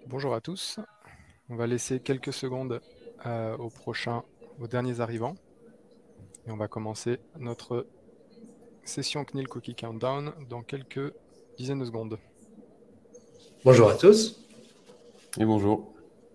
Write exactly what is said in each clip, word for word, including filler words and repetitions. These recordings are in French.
Bonjour à tous. On va laisser quelques secondes euh, aux prochains, aux derniers arrivants. Et on va commencer notre session C N I L Cookie Countdown dans quelques dizaines de secondes. Bonjour à tous. Et bonjour.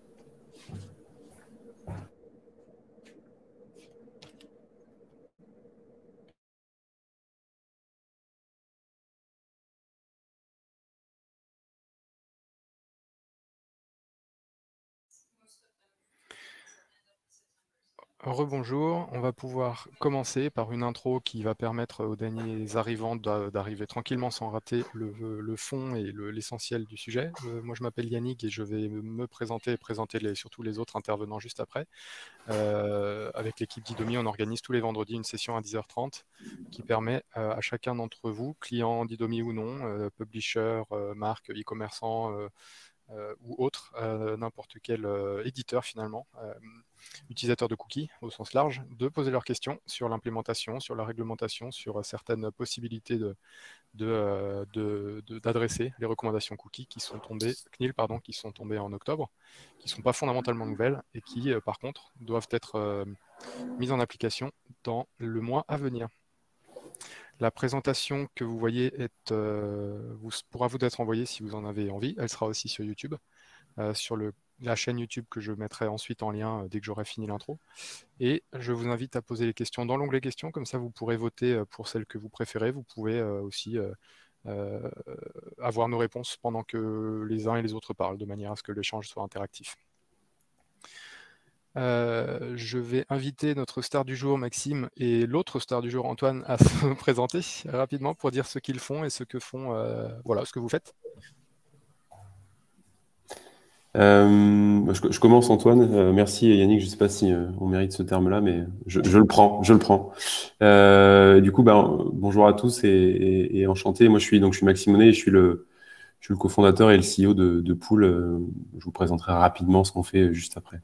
Rebonjour, on va pouvoir commencer par une intro qui va permettre aux derniers arrivants d'arriver tranquillement sans rater le, le fond et l'essentiel du sujet. Euh, moi je m'appelle Yannick et je vais me présenter et présenter les, surtout les autres intervenants juste après. Euh, avec l'équipe d'Idomi, on organise tous les vendredis une session à dix heures trente qui permet euh, à chacun d'entre vous, client d'Idomi ou non, euh, publisher, euh, marque, e-commerçant euh, euh, ou autre, euh, n'importe quel euh, éditeur finalement, euh, utilisateurs de cookies au sens large, de poser leurs questions sur l'implémentation, sur la réglementation, sur certaines possibilités de, de, de, de, d'adresser les recommandations cookies qui sont tombées, C N I L pardon, qui sont tombées en octobre, qui ne sont pas fondamentalement nouvelles et qui, euh, par contre, doivent être euh, mises en application dans le mois à venir. La présentation que vous voyez est, euh, vous, pourra vous être envoyée si vous en avez envie. Elle sera aussi sur YouTube, euh, sur le, la chaîne YouTube que je mettrai ensuite en lien euh, dès que j'aurai fini l'intro. Et je vous invite à poser les questions dans l'onglet questions, comme ça vous pourrez voter pour celles que vous préférez. Vous pouvez euh, aussi euh, euh, avoir nos réponses pendant que les uns et les autres parlent, de manière à ce que l'échange soit interactif. Euh, je vais inviter notre star du jour, Maxime, et l'autre star du jour, Antoine, à se présenter rapidement pour dire ce qu'ils font et ce que font, euh, voilà, ce que vous faites. Euh, je, je commence, Antoine. Euh, merci Yannick. Je ne sais pas si euh, on mérite ce terme-là, mais je, je le prends. Je le prends. Euh, du coup, ben, bonjour à tous et, et, et enchanté. Moi, je suis donc je suis Maxime Monet. Et je suis le je suis le cofondateur et le C E O de, de Pool. Euh, je vous présenterai rapidement ce qu'on fait juste après.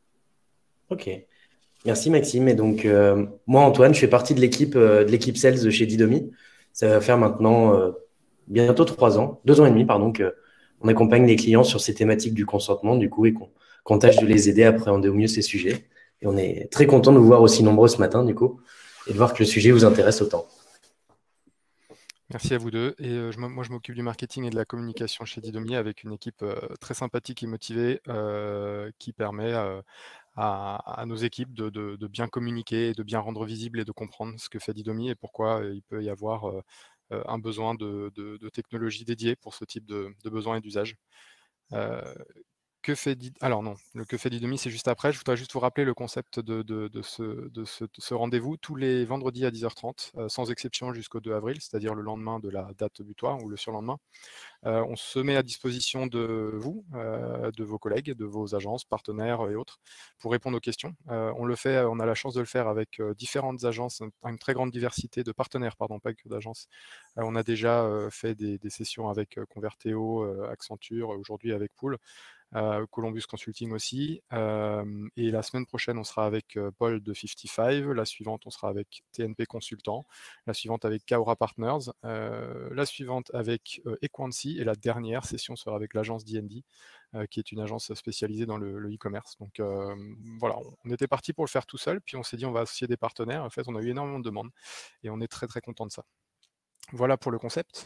Ok. Merci Maxime. Et donc, euh, moi, Antoine, je fais partie de l'équipe euh, de l'équipe Sales de chez Didomi. Ça va faire maintenant euh, bientôt trois ans, deux ans et demi, pardon, que on accompagne les clients sur ces thématiques du consentement, du coup, et qu'on qu'on tâche de les aider à appréhender au mieux ces sujets. Et on est très content de vous voir aussi nombreux ce matin, du coup, et de voir que le sujet vous intéresse autant. Merci à vous deux. Et euh, je, moi, je m'occupe du marketing et de la communication chez Didomi avec une équipe euh, très sympathique et motivée euh, qui permet euh, à, à nos équipes de, de, de bien communiquer, de bien rendre visible et de comprendre ce que fait Didomi et pourquoi il peut y avoir euh, un besoin de, de, de technologie dédiée pour ce type de, de besoins et d'usage. Euh, que fait Did... Alors non, le que fait Didomi, c'est juste après. Je voudrais juste vous rappeler le concept de, de, de ce, de ce, ce rendez-vous tous les vendredis à dix heures trente, euh, sans exception jusqu'au deux avril, c'est-à-dire le lendemain de la date butoir ou le surlendemain. Euh, on se met à disposition de vous, euh, de vos collègues, de vos agences, partenaires et autres, pour répondre aux questions. Euh, on le fait, on a la chance de le faire avec euh, différentes agences, une très grande diversité de partenaires, pardon, pas que d'agences. Euh, on a déjà euh, fait des, des, sessions avec euh, Converteo, euh, Accenture, aujourd'hui avec Pool. Euh, Columbus Consulting aussi. Euh, et la semaine prochaine, on sera avec euh, Paul de cinquante-cinq. La suivante, on sera avec T N P Consultant. La suivante avec Kaora Partners. Euh, la suivante avec euh, Equancy. Et la dernière session sera avec l'agence D and D, euh, qui est une agence spécialisée dans le e-commerce. Donc euh, voilà, on était parti pour le faire tout seul. Puis on s'est dit, on va associer des partenaires. En fait, on a eu énormément de demandes. Et on est très, très content de ça. Voilà pour le concept.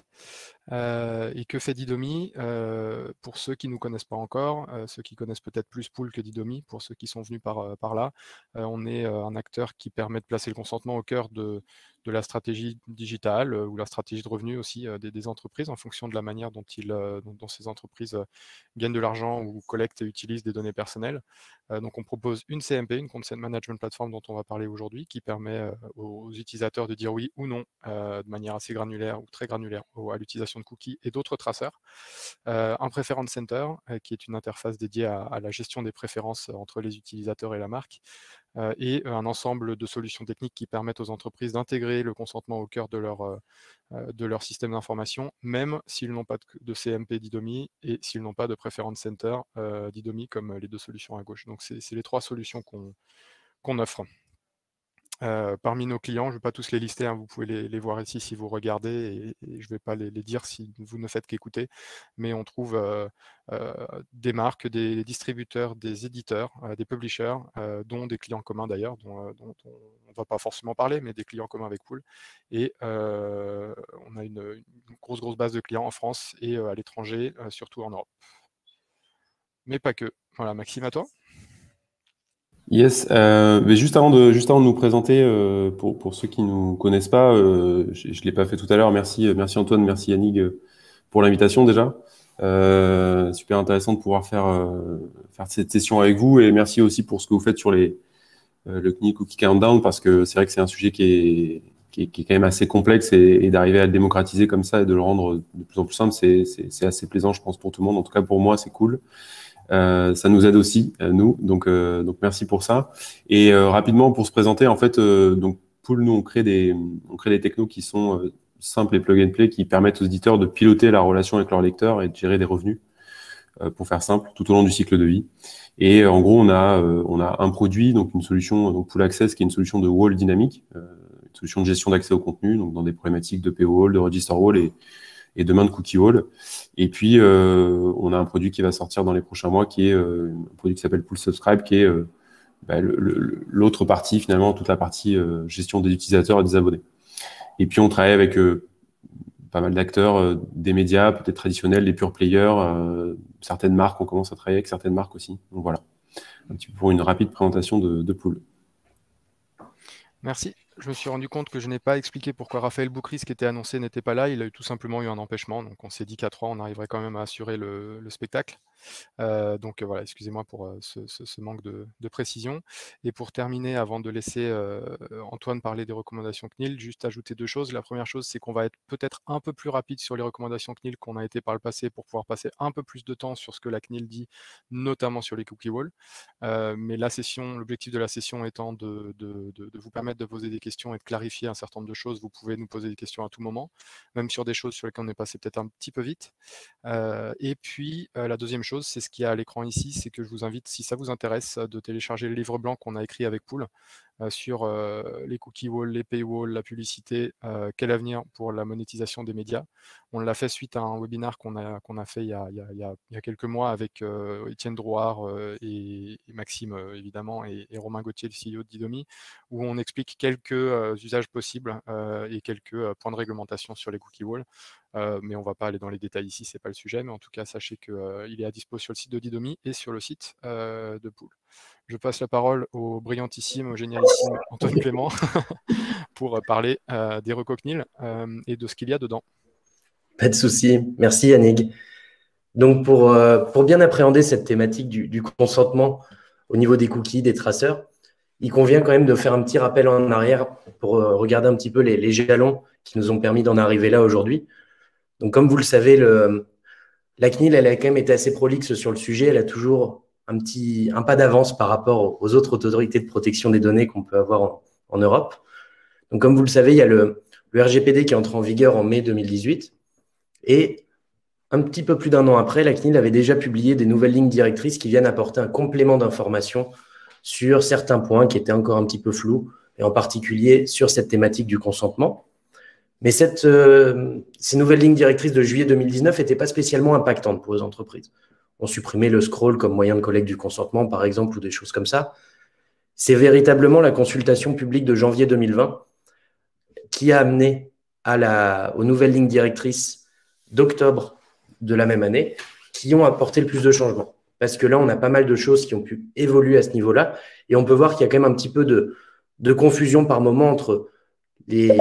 Euh, et que fait Didomi euh, pour ceux qui ne nous connaissent pas encore, euh, ceux qui connaissent peut-être plus Pool que Didomi, pour ceux qui sont venus par, euh, par là, euh, on est euh, un acteur qui permet de placer le consentement au cœur de, de la stratégie digitale euh, ou la stratégie de revenus aussi euh, des, des entreprises en fonction de la manière dont, ils, euh, dont, dont ces entreprises euh, gagnent de l'argent ou collectent et utilisent des données personnelles. Euh, donc on propose une C M P, une Consent Management Platform dont on va parler aujourd'hui, qui permet euh, aux utilisateurs de dire oui ou non euh, de manière assez granulaire ou très granulaire à l'utilisation de cookies et d'autres traceurs. Euh, un Preference Center, euh, qui est une interface dédiée à, à la gestion des préférences entre les utilisateurs et la marque, euh, et un ensemble de solutions techniques qui permettent aux entreprises d'intégrer le consentement au cœur de leur, euh, de leur système d'information, même s'ils n'ont pas de, de C M P Didomi et s'ils n'ont pas de Preference Center euh, Didomi, comme les deux solutions à gauche. Donc c'est les trois solutions qu'on qu'on offre. Euh, parmi nos clients, je ne vais pas tous les lister, hein, vous pouvez les, les voir ici si vous regardez, et, et je ne vais pas les, les dire si vous ne faites qu'écouter, mais on trouve euh, euh, des marques, des distributeurs, des éditeurs, euh, des publishers, euh, dont des clients communs d'ailleurs, dont, dont on ne va pas forcément parler, mais des clients communs avec Pool. Et euh, on a une, une grosse, grosse base de clients en France et euh, à l'étranger, euh, surtout en Europe. Mais pas que. Voilà, Maxime, à toi. Yes, euh, mais juste avant de juste avant de nous présenter, euh, pour pour ceux qui nous connaissent pas, euh, je, je l'ai pas fait tout à l'heure. Merci, merci Antoine, merci Yannick euh, pour l'invitation déjà. Euh, super intéressant de pouvoir faire euh, faire cette session avec vous, et merci aussi pour ce que vous faites sur les euh, le C N I L Cookie Countdown, parce que c'est vrai que c'est un sujet qui est qui est, qui est quand même assez complexe, et, et d'arriver à le démocratiser comme ça et de le rendre de plus en plus simple, c'est c'est c'est assez plaisant, je pense, pour tout le monde. En tout cas pour moi, c'est cool. Euh, ça nous aide aussi, euh, nous, donc, euh, donc merci pour ça. Et euh, rapidement, pour se présenter, en fait, euh, donc Pool, nous, on crée des, on crée des technos qui sont euh, simples et plug and play, qui permettent aux éditeurs de piloter la relation avec leurs lecteurs et de gérer des revenus, euh, pour faire simple, tout au long du cycle de vie. Et euh, en gros, on a, euh, on a un produit, donc une solution, donc Pool Access, qui est une solution de wall dynamique, euh, une solution de gestion d'accès au contenu, donc dans des problématiques de P O wall, de register wall et et demain de Cookie Wall. Et puis, euh, on a un produit qui va sortir dans les prochains mois, qui est euh, un produit qui s'appelle Pool Subscribe, qui est euh, bah, l'autre partie, finalement, toute la partie euh, gestion des utilisateurs et des abonnés. Et puis, on travaille avec euh, pas mal d'acteurs, euh, des médias, peut-être traditionnels, des pure players, euh, certaines marques, on commence à travailler avec certaines marques aussi. Donc voilà, un petit peu pour une rapide présentation de, de Pool. Merci. Je me suis rendu compte que je n'ai pas expliqué pourquoi Raphaël Boukris, qui était annoncé, n'était pas là. Il a eu tout simplement eu un empêchement. Donc on s'est dit qu'à trois, on arriverait quand même à assurer le, le spectacle. Euh, donc euh, voilà, excusez-moi pour euh, ce, ce, ce manque de, de précision. Et pour terminer, avant de laisser euh, Antoine parler des recommandations C N I L, juste ajouter deux choses. La première chose, c'est qu'on va être peut-être un peu plus rapide sur les recommandations C N I L qu'on a été par le passé, pour pouvoir passer un peu plus de temps sur ce que la C N I L dit, notamment sur les cookie walls. Euh, mais la session, l'objectif de la session étant de, de, de, de vous permettre de poser des questions et de clarifier un certain nombre de choses. Vous pouvez nous poser des questions à tout moment, même sur des choses sur lesquelles on est passé peut-être un petit peu vite. Euh, et puis, euh, la deuxième chose, c'est ce qu'il y a à l'écran ici, c'est que je vous invite, si ça vous intéresse, de télécharger le livre blanc qu'on a écrit avec Pool euh, sur euh, les cookie walls, les paywalls, la publicité, euh, quel avenir pour la monétisation des médias. On l'a fait suite à un webinaire qu'on a, qu'on a fait il y a, il y a, il y a, il y a quelques mois avec euh, Étienne Drouard euh, et, et Maxime, euh, évidemment, et, et Romain Gauthier, le C E O de Didomi, où on explique quelques euh, usages possibles euh, et quelques euh, points de réglementation sur les cookie walls. Euh, mais on ne va pas aller dans les détails ici, ce n'est pas le sujet, mais en tout cas, sachez qu'il euh, est à dispo sur le site de Didomi et sur le site euh, de Pool. Je passe la parole au brillantissime, au génialissime Antoine Clément pour parler euh, des recos C N I L euh, et de ce qu'il y a dedans. Pas de souci. Merci Yannick. Donc, pour, euh, pour bien appréhender cette thématique du, du consentement au niveau des cookies, des traceurs, il convient quand même de faire un petit rappel en arrière pour euh, regarder un petit peu les, les jalons qui nous ont permis d'en arriver là aujourd'hui. Donc, comme vous le savez, le, la C N I L, elle a quand même été assez prolixe sur le sujet. Elle a toujours un, petit, un pas d'avance par rapport aux autres autorités de protection des données qu'on peut avoir en, en Europe. Donc, comme vous le savez, il y a le, le R G P D qui est entré en vigueur en mai deux mille dix-huit. Et un petit peu plus d'un an après, la C N I L avait déjà publié des nouvelles lignes directrices qui viennent apporter un complément d'information sur certains points qui étaient encore un petit peu flous, et en particulier sur cette thématique du consentement. Mais cette, euh, ces nouvelles lignes directrices de juillet deux mille dix-neuf n'étaient pas spécialement impactantes pour les entreprises. On supprimait le scroll comme moyen de collecte du consentement, par exemple, ou des choses comme ça. C'est véritablement la consultation publique de janvier deux mille vingt qui a amené à la, aux nouvelles lignes directrices d'octobre de la même année, qui ont apporté le plus de changements. Parce que là, on a pas mal de choses qui ont pu évoluer à ce niveau-là, et on peut voir qu'il y a quand même un petit peu de, de confusion par moment entre les,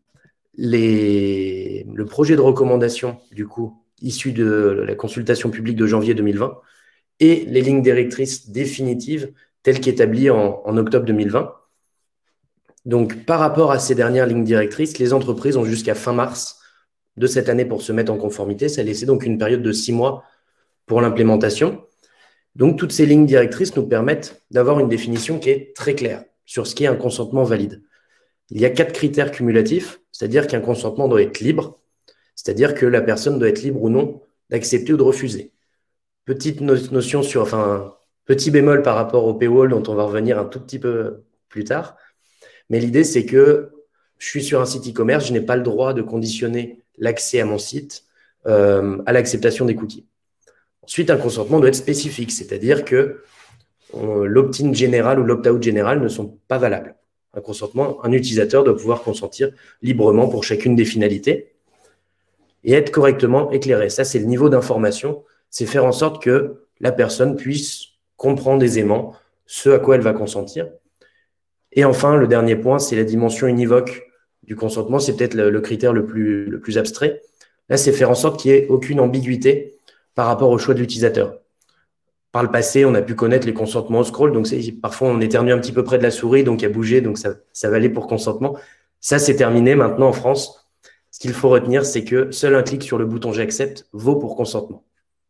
les, le projet de recommandation, du coup, issu de la consultation publique de janvier deux mille vingt, et les lignes directrices définitives, telles qu'établies en, en octobre deux mille vingt. Donc, par rapport à ces dernières lignes directrices, les entreprises ont jusqu'à fin mars de cette année pour se mettre en conformité. Ça laissait donc une période de six mois pour l'implémentation. Donc, toutes ces lignes directrices nous permettent d'avoir une définition qui est très claire sur ce qui est un consentement valide. Il y a quatre critères cumulatifs, c'est-à-dire qu'un consentement doit être libre, c'est-à-dire que la personne doit être libre ou non d'accepter ou de refuser. Petite notion sur, enfin, petit bémol par rapport au paywall dont on va revenir un tout petit peu plus tard. Mais l'idée, c'est que je suis sur un site e-commerce, je n'ai pas le droit de conditionner l'accès à mon site euh, à l'acceptation des cookies. Ensuite, un consentement doit être spécifique, c'est-à-dire que l'opt-in général ou l'opt-out général ne sont pas valables. Un consentement, un utilisateur doit pouvoir consentir librement pour chacune des finalités et être correctement éclairé. Ça, c'est le niveau d'information. C'est faire en sorte que la personne puisse comprendre aisément ce à quoi elle va consentir. Et enfin, le dernier point, c'est la dimension univoque du consentement. C'est peut-être le, le critère le plus, le plus abstrait. Là, c'est faire en sorte qu'il n'y ait aucune ambiguïté par rapport au choix de l'utilisateur. Par le passé, on a pu connaître les consentements au scroll. Donc, parfois, on éternue un petit peu près de la souris, donc il a bougé, donc ça, ça valait pour consentement. Ça, c'est terminé. Maintenant, en France, ce qu'il faut retenir, c'est que seul un clic sur le bouton « J'accepte » vaut pour consentement.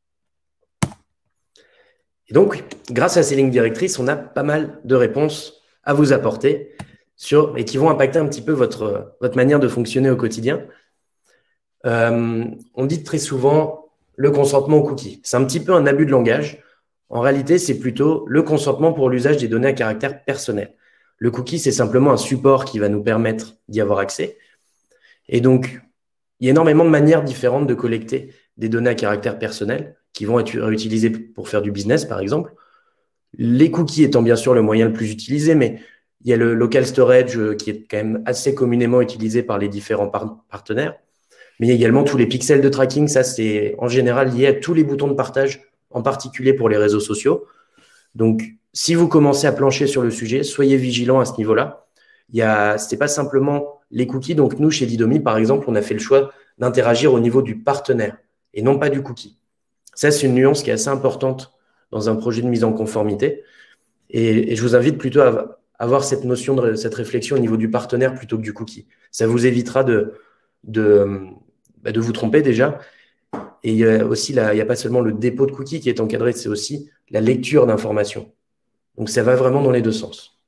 Et donc, grâce à ces lignes directrices, on a pas mal de réponses à vous apporter sur, et qui vont impacter un petit peu votre, votre manière de fonctionner au quotidien. Euh, on dit très souvent le consentement aux cookies. C'est un petit peu un abus de langage. En réalité, c'est plutôt le consentement pour l'usage des données à caractère personnel. Le cookie, c'est simplement un support qui va nous permettre d'y avoir accès. Et donc, il y a énormément de manières différentes de collecter des données à caractère personnel qui vont être utilisées pour faire du business, par exemple. Les cookies étant bien sûr le moyen le plus utilisé, mais il y a le local storage qui est quand même assez communément utilisé par les différents par partenaires. Mais il y a également tous les pixels de tracking. Ça, c'est en général lié à tous les boutons de partage, en particulier pour les réseaux sociaux. Donc, si vous commencez à plancher sur le sujet, soyez vigilants à ce niveau-là. Il y a, c'est pas simplement les cookies. Donc, nous, chez Didomi, par exemple, on a fait le choix d'interagir au niveau du partenaire et non pas du cookie. Ça, c'est une nuance qui est assez importante dans un projet de mise en conformité. Et, et je vous invite plutôt à avoir cette notion, de cette réflexion au niveau du partenaire plutôt que du cookie. Ça vous évitera de, de, bah, de vous tromper déjà. Et il y a aussi, la, il n'y a pas seulement le dépôt de cookies qui est encadré, c'est aussi la lecture d'informations. Donc, ça va vraiment dans les deux sens.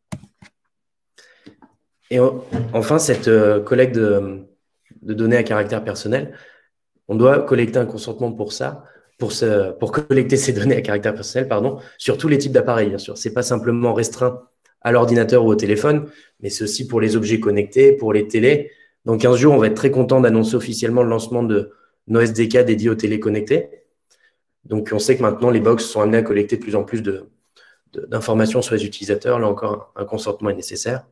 Et enfin, cette euh, collecte de, de données à caractère personnel, on doit collecter un consentement pour ça, pour, ce, pour collecter ces données à caractère personnel, pardon, sur tous les types d'appareils, bien sûr. Ce n'est pas simplement restreint à l'ordinateur ou au téléphone, mais c'est aussi pour les objets connectés, pour les télés. Dans quinze jours, on va être très content d'annoncer officiellement le lancement de nos S D K dédiés aux télés connectées. Donc, on sait que maintenant, les box sont amenés à collecter de plus en plus de, de, d'informations sur les utilisateurs. Là encore, un consentement est nécessaire.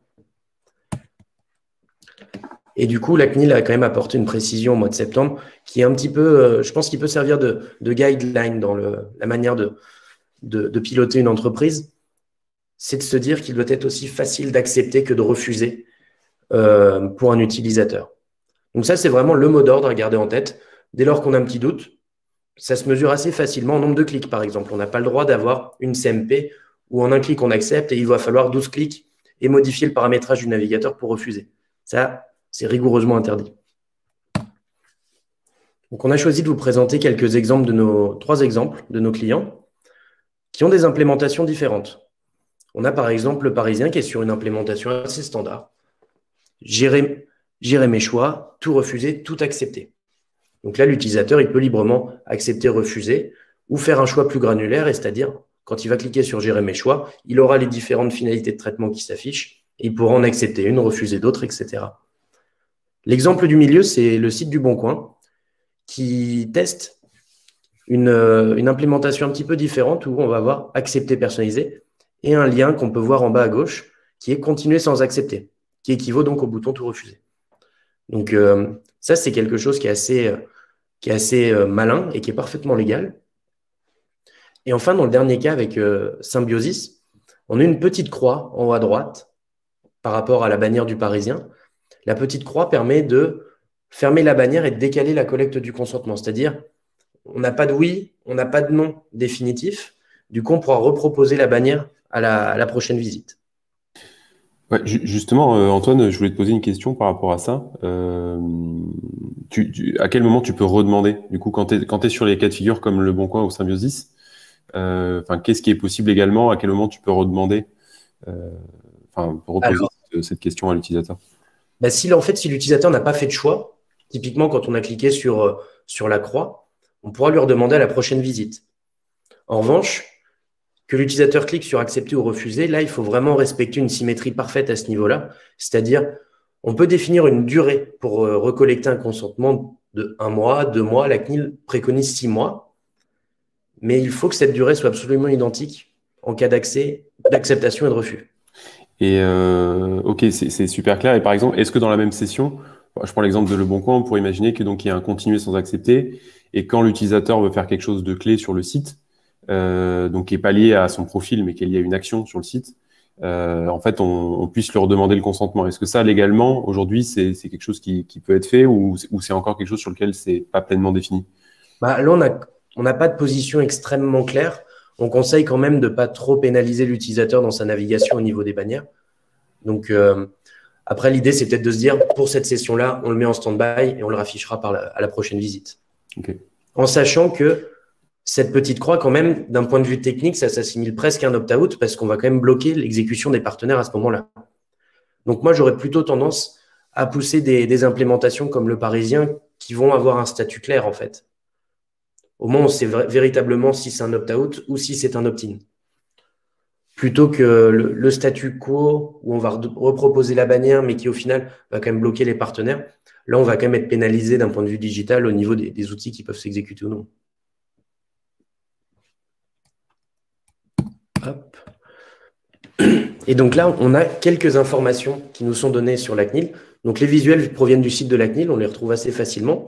Et du coup, la C N I L a quand même apporté une précision au mois de septembre qui est un petit peu, euh, je pense qu'il peut servir de, de guideline dans le, la manière de, de, de piloter une entreprise. C'est de se dire qu'il doit être aussi facile d'accepter que de refuser euh, pour un utilisateur. Donc ça, c'est vraiment le mot d'ordre à garder en tête. Dès lors qu'on a un petit doute, ça se mesure assez facilement en nombre de clics, par exemple. On n'a pas le droit d'avoir une C M P où en un clic, on accepte et il va falloir douze clics et modifier le paramétrage du navigateur pour refuser. Ça, c'est rigoureusement interdit. Donc, on a choisi de vous présenter quelques exemples de nos, trois exemples de nos clients qui ont des implémentations différentes. On a par exemple le Parisien qui est sur une implémentation assez standard. Gérer, gérer mes choix, tout refuser, tout accepter. Donc là, l'utilisateur, il peut librement accepter, refuser ou faire un choix plus granulaire, et c'est-à-dire, quand il va cliquer sur gérer mes choix, il aura les différentes finalités de traitement qui s'affichent et il pourra en accepter une, refuser d'autres, et cetera. L'exemple du milieu, c'est le site du Bon Coin qui teste une, une implémentation un petit peu différente où on va avoir accepter personnalisé et un lien qu'on peut voir en bas à gauche qui est continuer sans accepter, qui équivaut donc au bouton tout refuser. Donc euh, ça, c'est quelque chose qui est assez, euh, qui est assez euh, malin et qui est parfaitement légal. Et enfin, dans le dernier cas avec euh, Symbiosis, on a une petite croix en haut à droite par rapport à la bannière du Parisien. La petite croix permet de fermer la bannière et de décaler la collecte du consentement. C'est-à-dire, on n'a pas de oui, on n'a pas de non définitif. Du coup, on pourra reproposer la bannière à la, à la prochaine visite. Ouais, justement, euh, Antoine, je voulais te poser une question par rapport à ça. Euh, tu, tu, à quel moment tu peux redemander, du coup, quand tu es, quand tu es sur les cas de figure comme le Bon Coin ou Symbiosis, euh, qu'est-ce qui est possible également? À quel moment tu peux redemander, euh, enfin, reposer Alors, cette, cette question à l'utilisateur? Bah, si, en fait, si l'utilisateur n'a pas fait de choix, typiquement quand on a cliqué sur, sur la croix, on pourra lui redemander à la prochaine visite. En revanche, que l'utilisateur clique sur accepter ou refuser, là, il faut vraiment respecter une symétrie parfaite à ce niveau-là. C'est-à-dire, on peut définir une durée pour euh, recollecter un consentement de un mois, deux mois. La C N I L préconise six mois. Mais il faut que cette durée soit absolument identique en cas d'accès, d'acceptation et de refus. Et euh, ok, c'est super clair. Et par exemple, est-ce que dans la même session, je prends l'exemple de Leboncoin, on pourrait imaginer que donc il y a un continuer sans accepter, et quand l'utilisateur veut faire quelque chose de clé sur le site, euh, donc qui n'est pas lié à son profil, mais qui est lié à une action sur le site, euh, en fait, on, on puisse leur demander le consentement. Est-ce que ça, légalement, aujourd'hui, c'est quelque chose qui, qui peut être fait, ou, ou c'est encore quelque chose sur lequel c'est pas pleinement défini? Bah, là, on a on n'a pas de position extrêmement claire. On conseille quand même de ne pas trop pénaliser l'utilisateur dans sa navigation au niveau des bannières. Donc, euh, après, l'idée, c'est peut-être de se dire, pour cette session-là, on le met en stand-by et on le raffichera par la, à la prochaine visite. Okay. En sachant que cette petite croix, quand même, d'un point de vue technique, ça s'assimile presque à un opt-out parce qu'on va quand même bloquer l'exécution des partenaires à ce moment-là. Donc, moi, j'aurais plutôt tendance à pousser des, des implémentations comme le Parisien qui vont avoir un statut clair, en fait. Au moins, on sait véritablement si c'est un opt-out ou si c'est un opt-in. Plutôt que le, le statu quo où on va reproposer la bannière, mais qui au final va quand même bloquer les partenaires. Là, on va quand même être pénalisé d'un point de vue digital au niveau des, des outils qui peuvent s'exécuter ou non. Hop. Et donc là, on a quelques informations qui nous sont données sur la C N I L. Donc les visuels proviennent du site de la C N I L, on les retrouve assez facilement.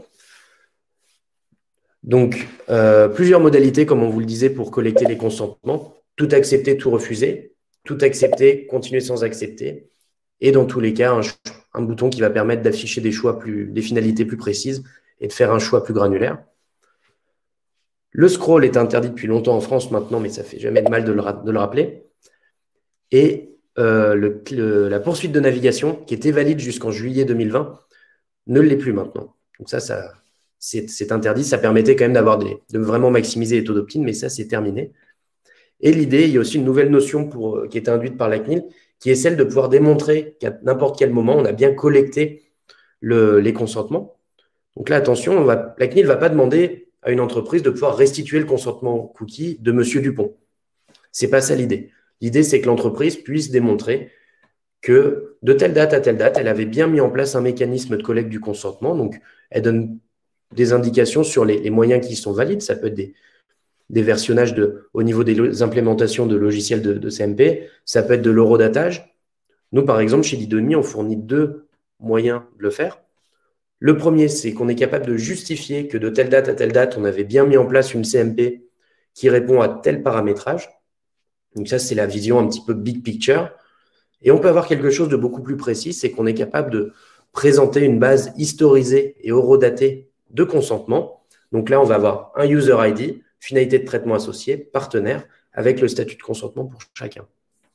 Donc, euh, plusieurs modalités, comme on vous le disait, pour collecter les consentements. Tout accepter, tout refuser. Tout accepter, continuer sans accepter. Et dans tous les cas, un, un bouton qui va permettre d'afficher des choix plus, des finalités plus précises et de faire un choix plus granulaire. Le scroll est interdit depuis longtemps en France maintenant, mais ça ne fait jamais de mal de le, de le rappeler. Et euh, le, le, la poursuite de navigation, qui était valide jusqu'en juillet deux mille vingt, ne l'est plus maintenant. Donc ça, ça c'est interdit. Ça permettait quand même d'avoir des, de vraiment maximiser les taux d'opt-in, mais ça, c'est terminé. Et l'idée, il y a aussi une nouvelle notion pour, qui est induite par la C N I L, qui est celle de pouvoir démontrer qu'à n'importe quel moment, on a bien collecté le, les consentements. Donc là, attention, on va, la C N I L ne va pas demander à une entreprise de pouvoir restituer le consentement cookie de M. Dupont. Ce n'est pas ça l'idée. L'idée, c'est que l'entreprise puisse démontrer que de telle date à telle date, elle avait bien mis en place un mécanisme de collecte du consentement. Donc, elle donne des indications sur les, les moyens qui sont valides. Ça peut être des, des versionnages de, au niveau des implémentations de logiciels de, de C M P. Ça peut être de l'horodatage. Nous, par exemple, chez Didomi, on fournit deux moyens de le faire. Le premier, c'est qu'on est capable de justifier que de telle date à telle date, on avait bien mis en place une C M P qui répond à tel paramétrage. Donc ça, c'est la vision un petit peu big picture. Et on peut avoir quelque chose de beaucoup plus précis, c'est qu'on est capable de présenter une base historisée et horodatée de consentement. Donc là, on va avoir un user I D, finalité de traitement associée, partenaire, avec le statut de consentement pour chacun.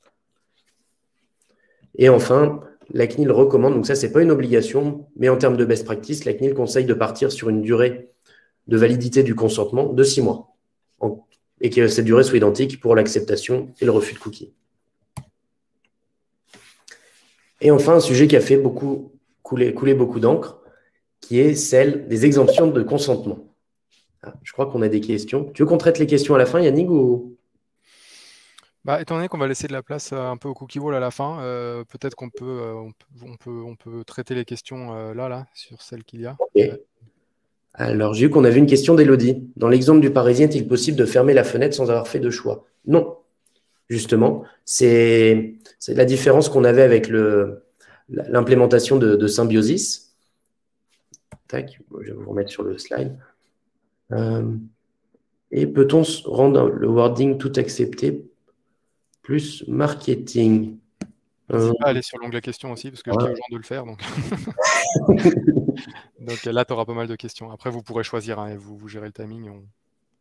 Et enfin, la C N I L recommande, donc ça, ce n'est pas une obligation, mais en termes de best practice, la C N I L conseille de partir sur une durée de validité du consentement de six mois, et que cette durée soit identique pour l'acceptation et le refus de cookies. Et enfin, un sujet qui a fait beaucoup couler, couler beaucoup d'encre, qui est celle des exemptions de consentement. Ah, je crois qu'on a des questions. Tu veux qu'on traite les questions à la fin, Yannick, ou... Bah, étant donné qu'on va laisser de la place un peu au cookie wall à la fin, euh, peut-être qu'on peut, euh, on peut, on peut, on peut traiter les questions euh, là, là, sur celles qu'il y a. Okay. Alors, j'ai vu qu'on avait une question d'Élodie. Dans l'exemple du Parisien, est-il possible de fermer la fenêtre sans avoir fait de choix? Non, justement. C'est la différence qu'on avait avec l'implémentation de, de Symbiosis. Tac, je vais vous remettre sur le slide. Euh, et peut-on rendre le wording tout accepté plus marketing? N'hésitez pas à aller sur l'onglet questions aussi, parce que ouais. Je dis aux gens de le faire. Donc, donc là, tu auras pas mal de questions. Après, vous pourrez choisir hein, et vous, vous gérez le timing. On...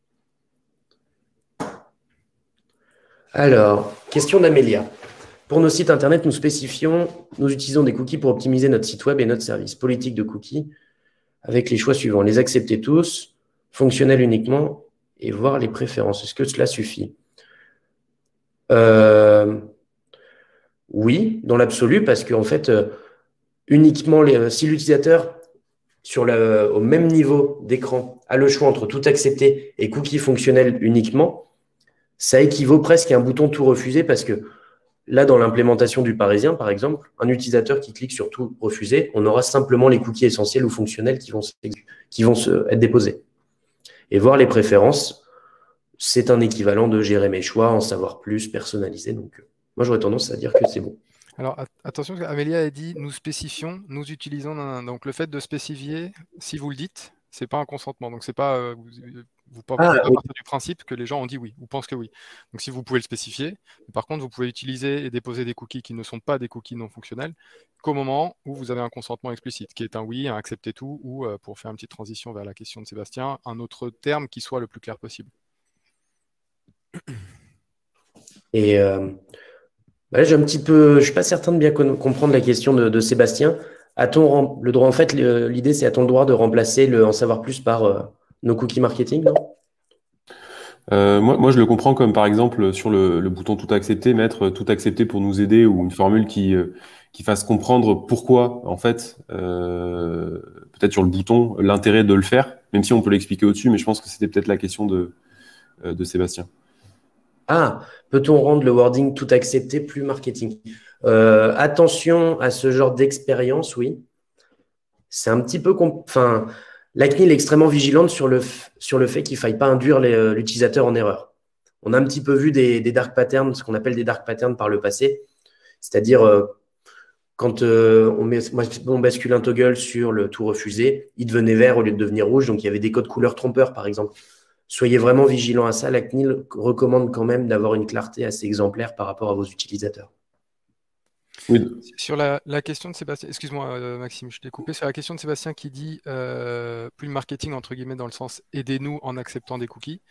Alors, question d'Amélia. Pour nos sites Internet, nous spécifions, nous utilisons des cookies pour optimiser notre site web et notre service. Politique de cookies avec les choix suivants. Les accepter tous, fonctionnels uniquement et voir les préférences. Est-ce que cela suffit? euh... Oui, dans l'absolu, parce qu'en fait, euh, uniquement les, si l'utilisateur, sur le, au même niveau d'écran, a le choix entre tout accepter et cookie fonctionnel uniquement, ça équivaut presque à un bouton tout refuser parce que là, dans l'implémentation du Parisien, par exemple, un utilisateur qui clique sur tout refuser, on aura simplement les cookies essentiels ou fonctionnels qui vont, se, qui vont se, être déposés. Et voir les préférences, c'est un équivalent de gérer mes choix, en savoir plus, personnaliser. Donc, moi, j'aurais tendance à dire que c'est bon. Alors, attention, Amélia a dit, nous spécifions, nous utilisons. Donc, le fait de spécifier, si vous le dites, c'est pas un consentement. Donc, c'est pas, euh, vous vous pouvez Ah, pas oui. partir du principe que les gens ont dit oui, ou pensent que oui. Donc, si vous pouvez le spécifier, par contre, vous pouvez utiliser et déposer des cookies qui ne sont pas des cookies non fonctionnels qu'au moment où vous avez un consentement explicite, qui est un oui, un accepter tout, ou, euh, pour faire une petite transition vers la question de Sébastien, un autre terme qui soit le plus clair possible. Et euh, bah là, j'ai un petit peu, je suis pas certain de bien comprendre la question de, de Sébastien. A-t-on le droit, en fait, l'idée, c'est a-t-on le droit de remplacer le en savoir plus par euh, nos cookies marketing, non? Euh, moi, moi, je le comprends comme par exemple sur le, le bouton tout accepter, mettre tout accepter pour nous aider ou une formule qui, euh, qui fasse comprendre pourquoi, en fait, euh, peut-être sur le bouton, l'intérêt de le faire, même si on peut l'expliquer au-dessus, mais je pense que c'était peut-être la question de, euh, de Sébastien. Ah, peut-on rendre le wording tout accepté plus marketing? Euh, attention à ce genre d'expérience, oui. C'est un petit peu... Enfin, la C N I L est extrêmement vigilante sur le, sur le fait qu'il ne faille pas induire l'utilisateur en erreur. On a un petit peu vu des, des dark patterns, ce qu'on appelle des dark patterns par le passé. C'est-à-dire, euh, quand euh, on, met, on bascule un toggle sur le tout refusé, il devenait vert au lieu de devenir rouge. Donc, il y avait des codes couleurs trompeurs, par exemple. Soyez vraiment vigilants à ça. La C N I L recommande quand même d'avoir une clarté assez exemplaire par rapport à vos utilisateurs. Oui. Sur la, la question de Sébastien, excuse-moi euh, Maxime, je t'ai coupé, sur la question de Sébastien qui dit euh, plus le marketing entre guillemets dans le sens aidez-nous en acceptant des cookies.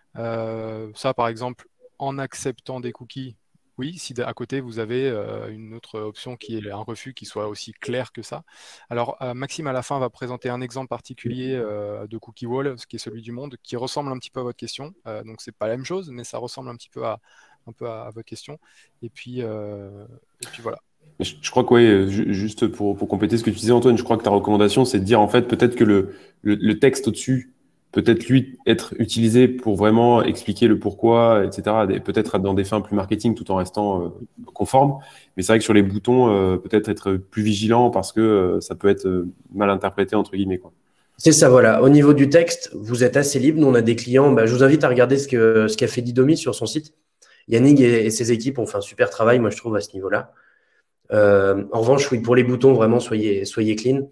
Euh, ça par exemple, en acceptant des cookies, oui, si à côté vous avez euh, une autre option qui est un refus qui soit aussi clair que ça. Alors euh, Maxime à la fin va présenter un exemple particulier euh, de cookie wall, ce qui est celui du monde, qui ressemble un petit peu à votre question. Euh, donc c'est pas la même chose, mais ça ressemble un petit peu à, un peu à, à votre question. Et puis, euh, et puis voilà. Je, je crois que oui, juste pour, pour compléter ce que tu disais Antoine, je crois que ta recommandation c'est de dire en fait peut-être que le, le, le texte au-dessus peut-être lui être utilisé pour vraiment expliquer le pourquoi, et cetera. Peut-être dans des fins plus marketing tout en restant euh, conforme. Mais c'est vrai que sur les boutons, euh, peut-être être plus vigilant parce que euh, ça peut être euh, mal interprété entre guillemets, quoi. C'est ça, voilà. Au niveau du texte, vous êtes assez libre. Nous, on a des clients. Bah, je vous invite à regarder ce que ce qu'a fait Didomi sur son site. Yannick et, et ses équipes ont fait un super travail, moi, je trouve, à ce niveau-là. Euh, en revanche, oui, pour les boutons, vraiment, soyez, soyez clean.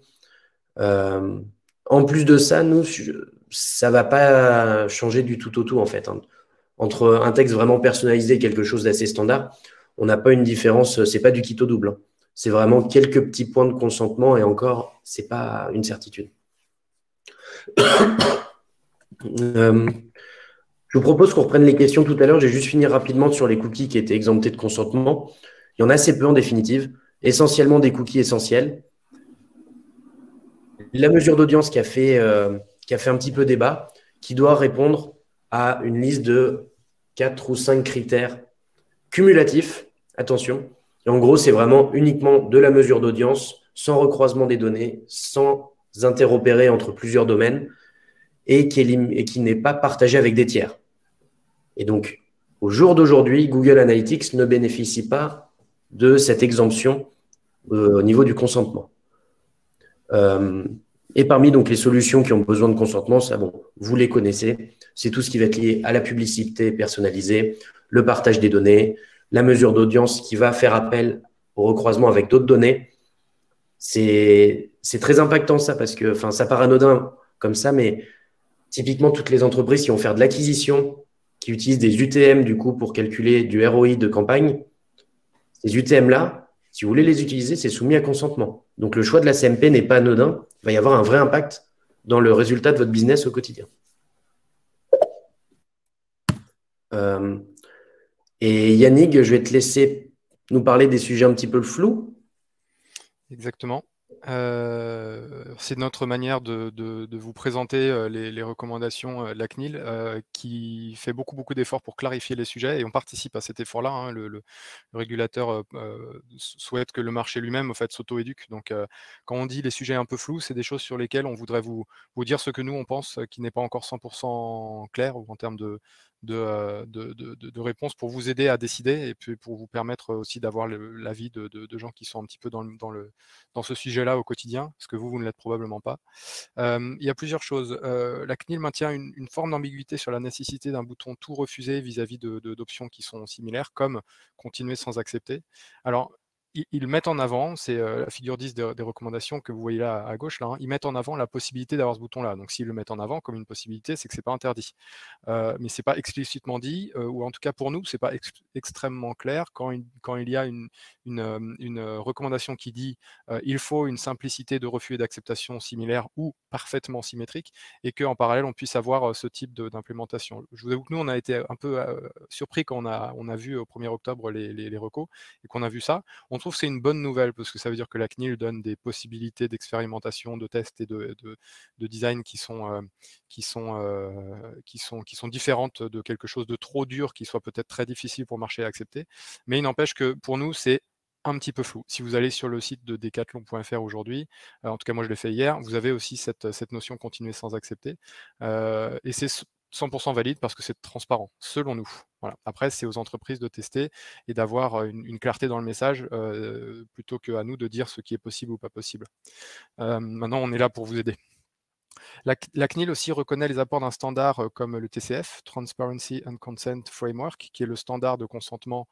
Euh, en plus de ça, nous, ça ne va pas changer du tout au tout, en fait. Hein. Entre un texte vraiment personnalisé et quelque chose d'assez standard, on n'a pas une différence, c'est pas du kit au double. Hein. C'est vraiment quelques petits points de consentement et encore, c'est pas une certitude. euh, je vous propose qu'on reprenne les questions tout à l'heure. J'ai juste fini rapidement sur les cookies qui étaient exemptés de consentement. Il y en a assez peu en définitive, essentiellement des cookies essentiels. La mesure d'audience qui a fait, euh, qui a fait un petit peu débat, qui doit répondre à une liste de quatre ou cinq critères cumulatifs. Attention. Et en gros, c'est vraiment uniquement de la mesure d'audience, sans recroisement des données, sans interopérer entre plusieurs domaines et qui, est, et qui n'est pas partagé avec des tiers. Et donc, au jour d'aujourd'hui, Google Analytics ne bénéficie pas de cette exemption euh, au niveau du consentement. Euh, et parmi donc les solutions qui ont besoin de consentement, ça, bon, vous les connaissez, c'est tout ce qui va être lié à la publicité personnalisée, le partage des données, la mesure d'audience qui va faire appel au recroisement avec d'autres données. C'est très impactant ça parce que ça paraît anodin comme ça, mais typiquement toutes les entreprises qui vont faire de l'acquisition, qui utilisent des U T M du coup pour calculer du R O I de campagne, ces U T M-là, si vous voulez les utiliser, c'est soumis à consentement. Donc, le choix de la C M P n'est pas anodin. Il va y avoir un vrai impact dans le résultat de votre business au quotidien. Euh, et Yannick, je vais te laisser nous parler des sujets un petit peu flous. Exactement. Euh, c'est notre manière de, de, de vous présenter euh, les, les recommandations euh, de la C N I L euh, qui fait beaucoup beaucoup d'efforts pour clarifier les sujets et on participe à cet effort-là. Hein. Le, le, le régulateur euh, souhaite que le marché lui-même en fait, s'auto-éduque. Donc euh, quand on dit les sujets un peu flous, c'est des choses sur lesquelles on voudrait vous, vous dire ce que nous on pense qui n'est pas encore cent pour cent clair ou en termes de, de, de, de, de réponses pour vous aider à décider et puis pour vous permettre aussi d'avoir l'avis de, de, de gens qui sont un petit peu dans, le, dans, le, dans ce sujet-là au quotidien, parce que vous, vous ne l'êtes probablement pas. Euh, il y a plusieurs choses. Euh, la C N I L maintient une, une forme d'ambiguïté sur la nécessité d'un bouton tout refuser vis-à-vis d'options qui sont similaires, comme continuer sans accepter. Alors, ils mettent en avant, c'est euh, la figure dix des, des recommandations que vous voyez là à gauche, là, hein, ils mettent en avant la possibilité d'avoir ce bouton-là. Donc s'ils le mettent en avant comme une possibilité, c'est que c'est pas interdit. Euh, mais c'est pas explicitement dit, euh, ou en tout cas pour nous, c'est pas ex extrêmement clair quand il, quand il y a une, une, une recommandation qui dit euh, il faut une simplicité de refus et d'acceptation similaire ou parfaitement symétrique, et qu'en parallèle on puisse avoir euh, ce type d'implémentation. Je vous avoue que nous on a été un peu euh, surpris quand on a, on a vu au premier octobre les, les, les recos et qu'on a vu ça. On trouve que c'est une bonne nouvelle parce que ça veut dire que la C N I L donne des possibilités d'expérimentation, de tests et de, de, de design qui sont, euh, qui, sont, euh, qui, sont, qui sont différentes de quelque chose de trop dur qui soit peut-être très difficile pour le marché à accepter. Mais il n'empêche que pour nous, c'est un petit peu flou. Si vous allez sur le site de decathlon point F R aujourd'hui, euh, en tout cas moi je l'ai fait hier, vous avez aussi cette, cette notion continuer sans accepter. Euh, et c'est cent pour cent valide parce que c'est transparent, selon nous. Voilà. Après, c'est aux entreprises de tester et d'avoir une, une clarté dans le message euh, plutôt qu'à nous de dire ce qui est possible ou pas possible. Euh, maintenant, on est là pour vous aider. La, la C N I L aussi reconnaît les apports d'un standard comme le T C F, Transparency and Consent Framework, qui est le standard de consentement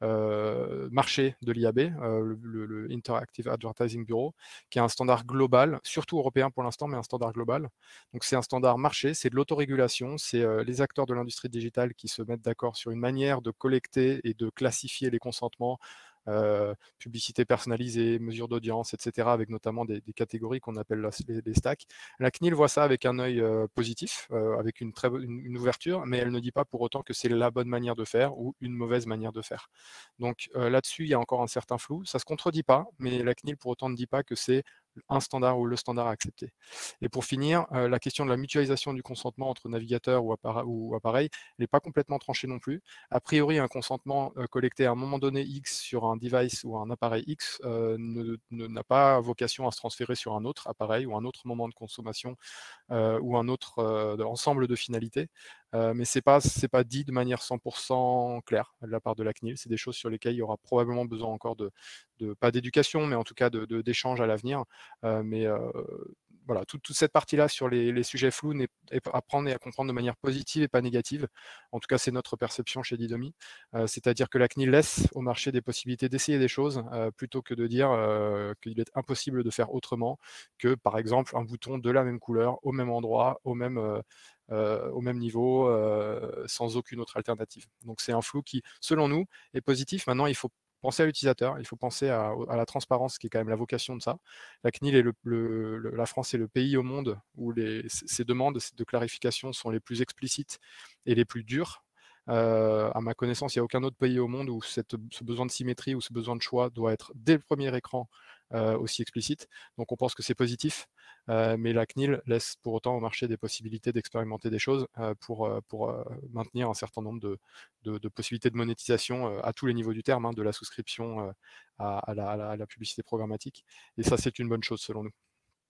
euh, marché de l'I A B, euh, le, le Interactive Advertising Bureau, qui est un standard global, surtout européen pour l'instant, mais un standard global. Donc c'est un standard marché, c'est de l'autorégulation, c'est euh, les acteurs de l'industrie digitale qui se mettent d'accord sur une manière de collecter et de classifier les consentements, Euh, publicité personnalisée, mesures d'audience, et cetera, avec notamment des, des catégories qu'on appelle la, les, les stacks. La C N I L voit ça avec un œil euh, positif, euh, avec une, très, une, une ouverture, mais elle ne dit pas pour autant que c'est la bonne manière de faire ou une mauvaise manière de faire. Donc euh, là-dessus, il y a encore un certain flou. Ça ne se contredit pas, mais la C N I L pour autant ne dit pas que c'est un standard ou le standard à accepter. Et pour finir, euh, la question de la mutualisation du consentement entre navigateurs ou, appare ou appareil n'est pas complètement tranchée non plus. A priori, un consentement euh, collecté à un moment donné X sur un device ou un appareil X euh, n'a pas vocation à se transférer sur un autre appareil ou un autre moment de consommation euh, ou un autre euh, ensemble de finalités. Euh, mais ce n'est pas, c'est pas dit de manière cent pour cent claire de la part de la C N I L. C'est des choses sur lesquelles il y aura probablement besoin encore de, de pas d'éducation, mais en tout cas d'échanges à l'avenir. Euh, mais euh, voilà, toute, toute cette partie-là sur les, les sujets flous n'est à prendre et à comprendre de manière positive et pas négative. En tout cas, c'est notre perception chez Didomi. Euh, C'est-à-dire que la C N I L laisse au marché des possibilités d'essayer des choses euh, plutôt que de dire euh, qu'il est impossible de faire autrement que, par exemple, un bouton de la même couleur, au même endroit, au même, euh, euh, au même niveau, euh, sans aucune autre alternative. Donc c'est un flou qui, selon nous, est positif. Maintenant, il faut penser à l'utilisateur, il faut penser à, à la transparence, qui est quand même la vocation de ça. La C N I L est le, le, le, la France est le pays au monde où les, ces demandes de clarification sont les plus explicites et les plus dures. Euh, à ma connaissance, il n'y a aucun autre pays au monde où cette, ce besoin de symétrie ou ce besoin de choix doit être dès le premier écran euh, aussi explicite. Donc on pense que c'est positif, euh, mais la C N I L laisse pour autant au marché des possibilités d'expérimenter des choses euh, pour, euh, pour euh, maintenir un certain nombre de, de, de possibilités de monétisation euh, à tous les niveaux du terme, hein, de la souscription euh, à, à, la, à, la, à la publicité programmatique. Et ça, c'est une bonne chose selon nous.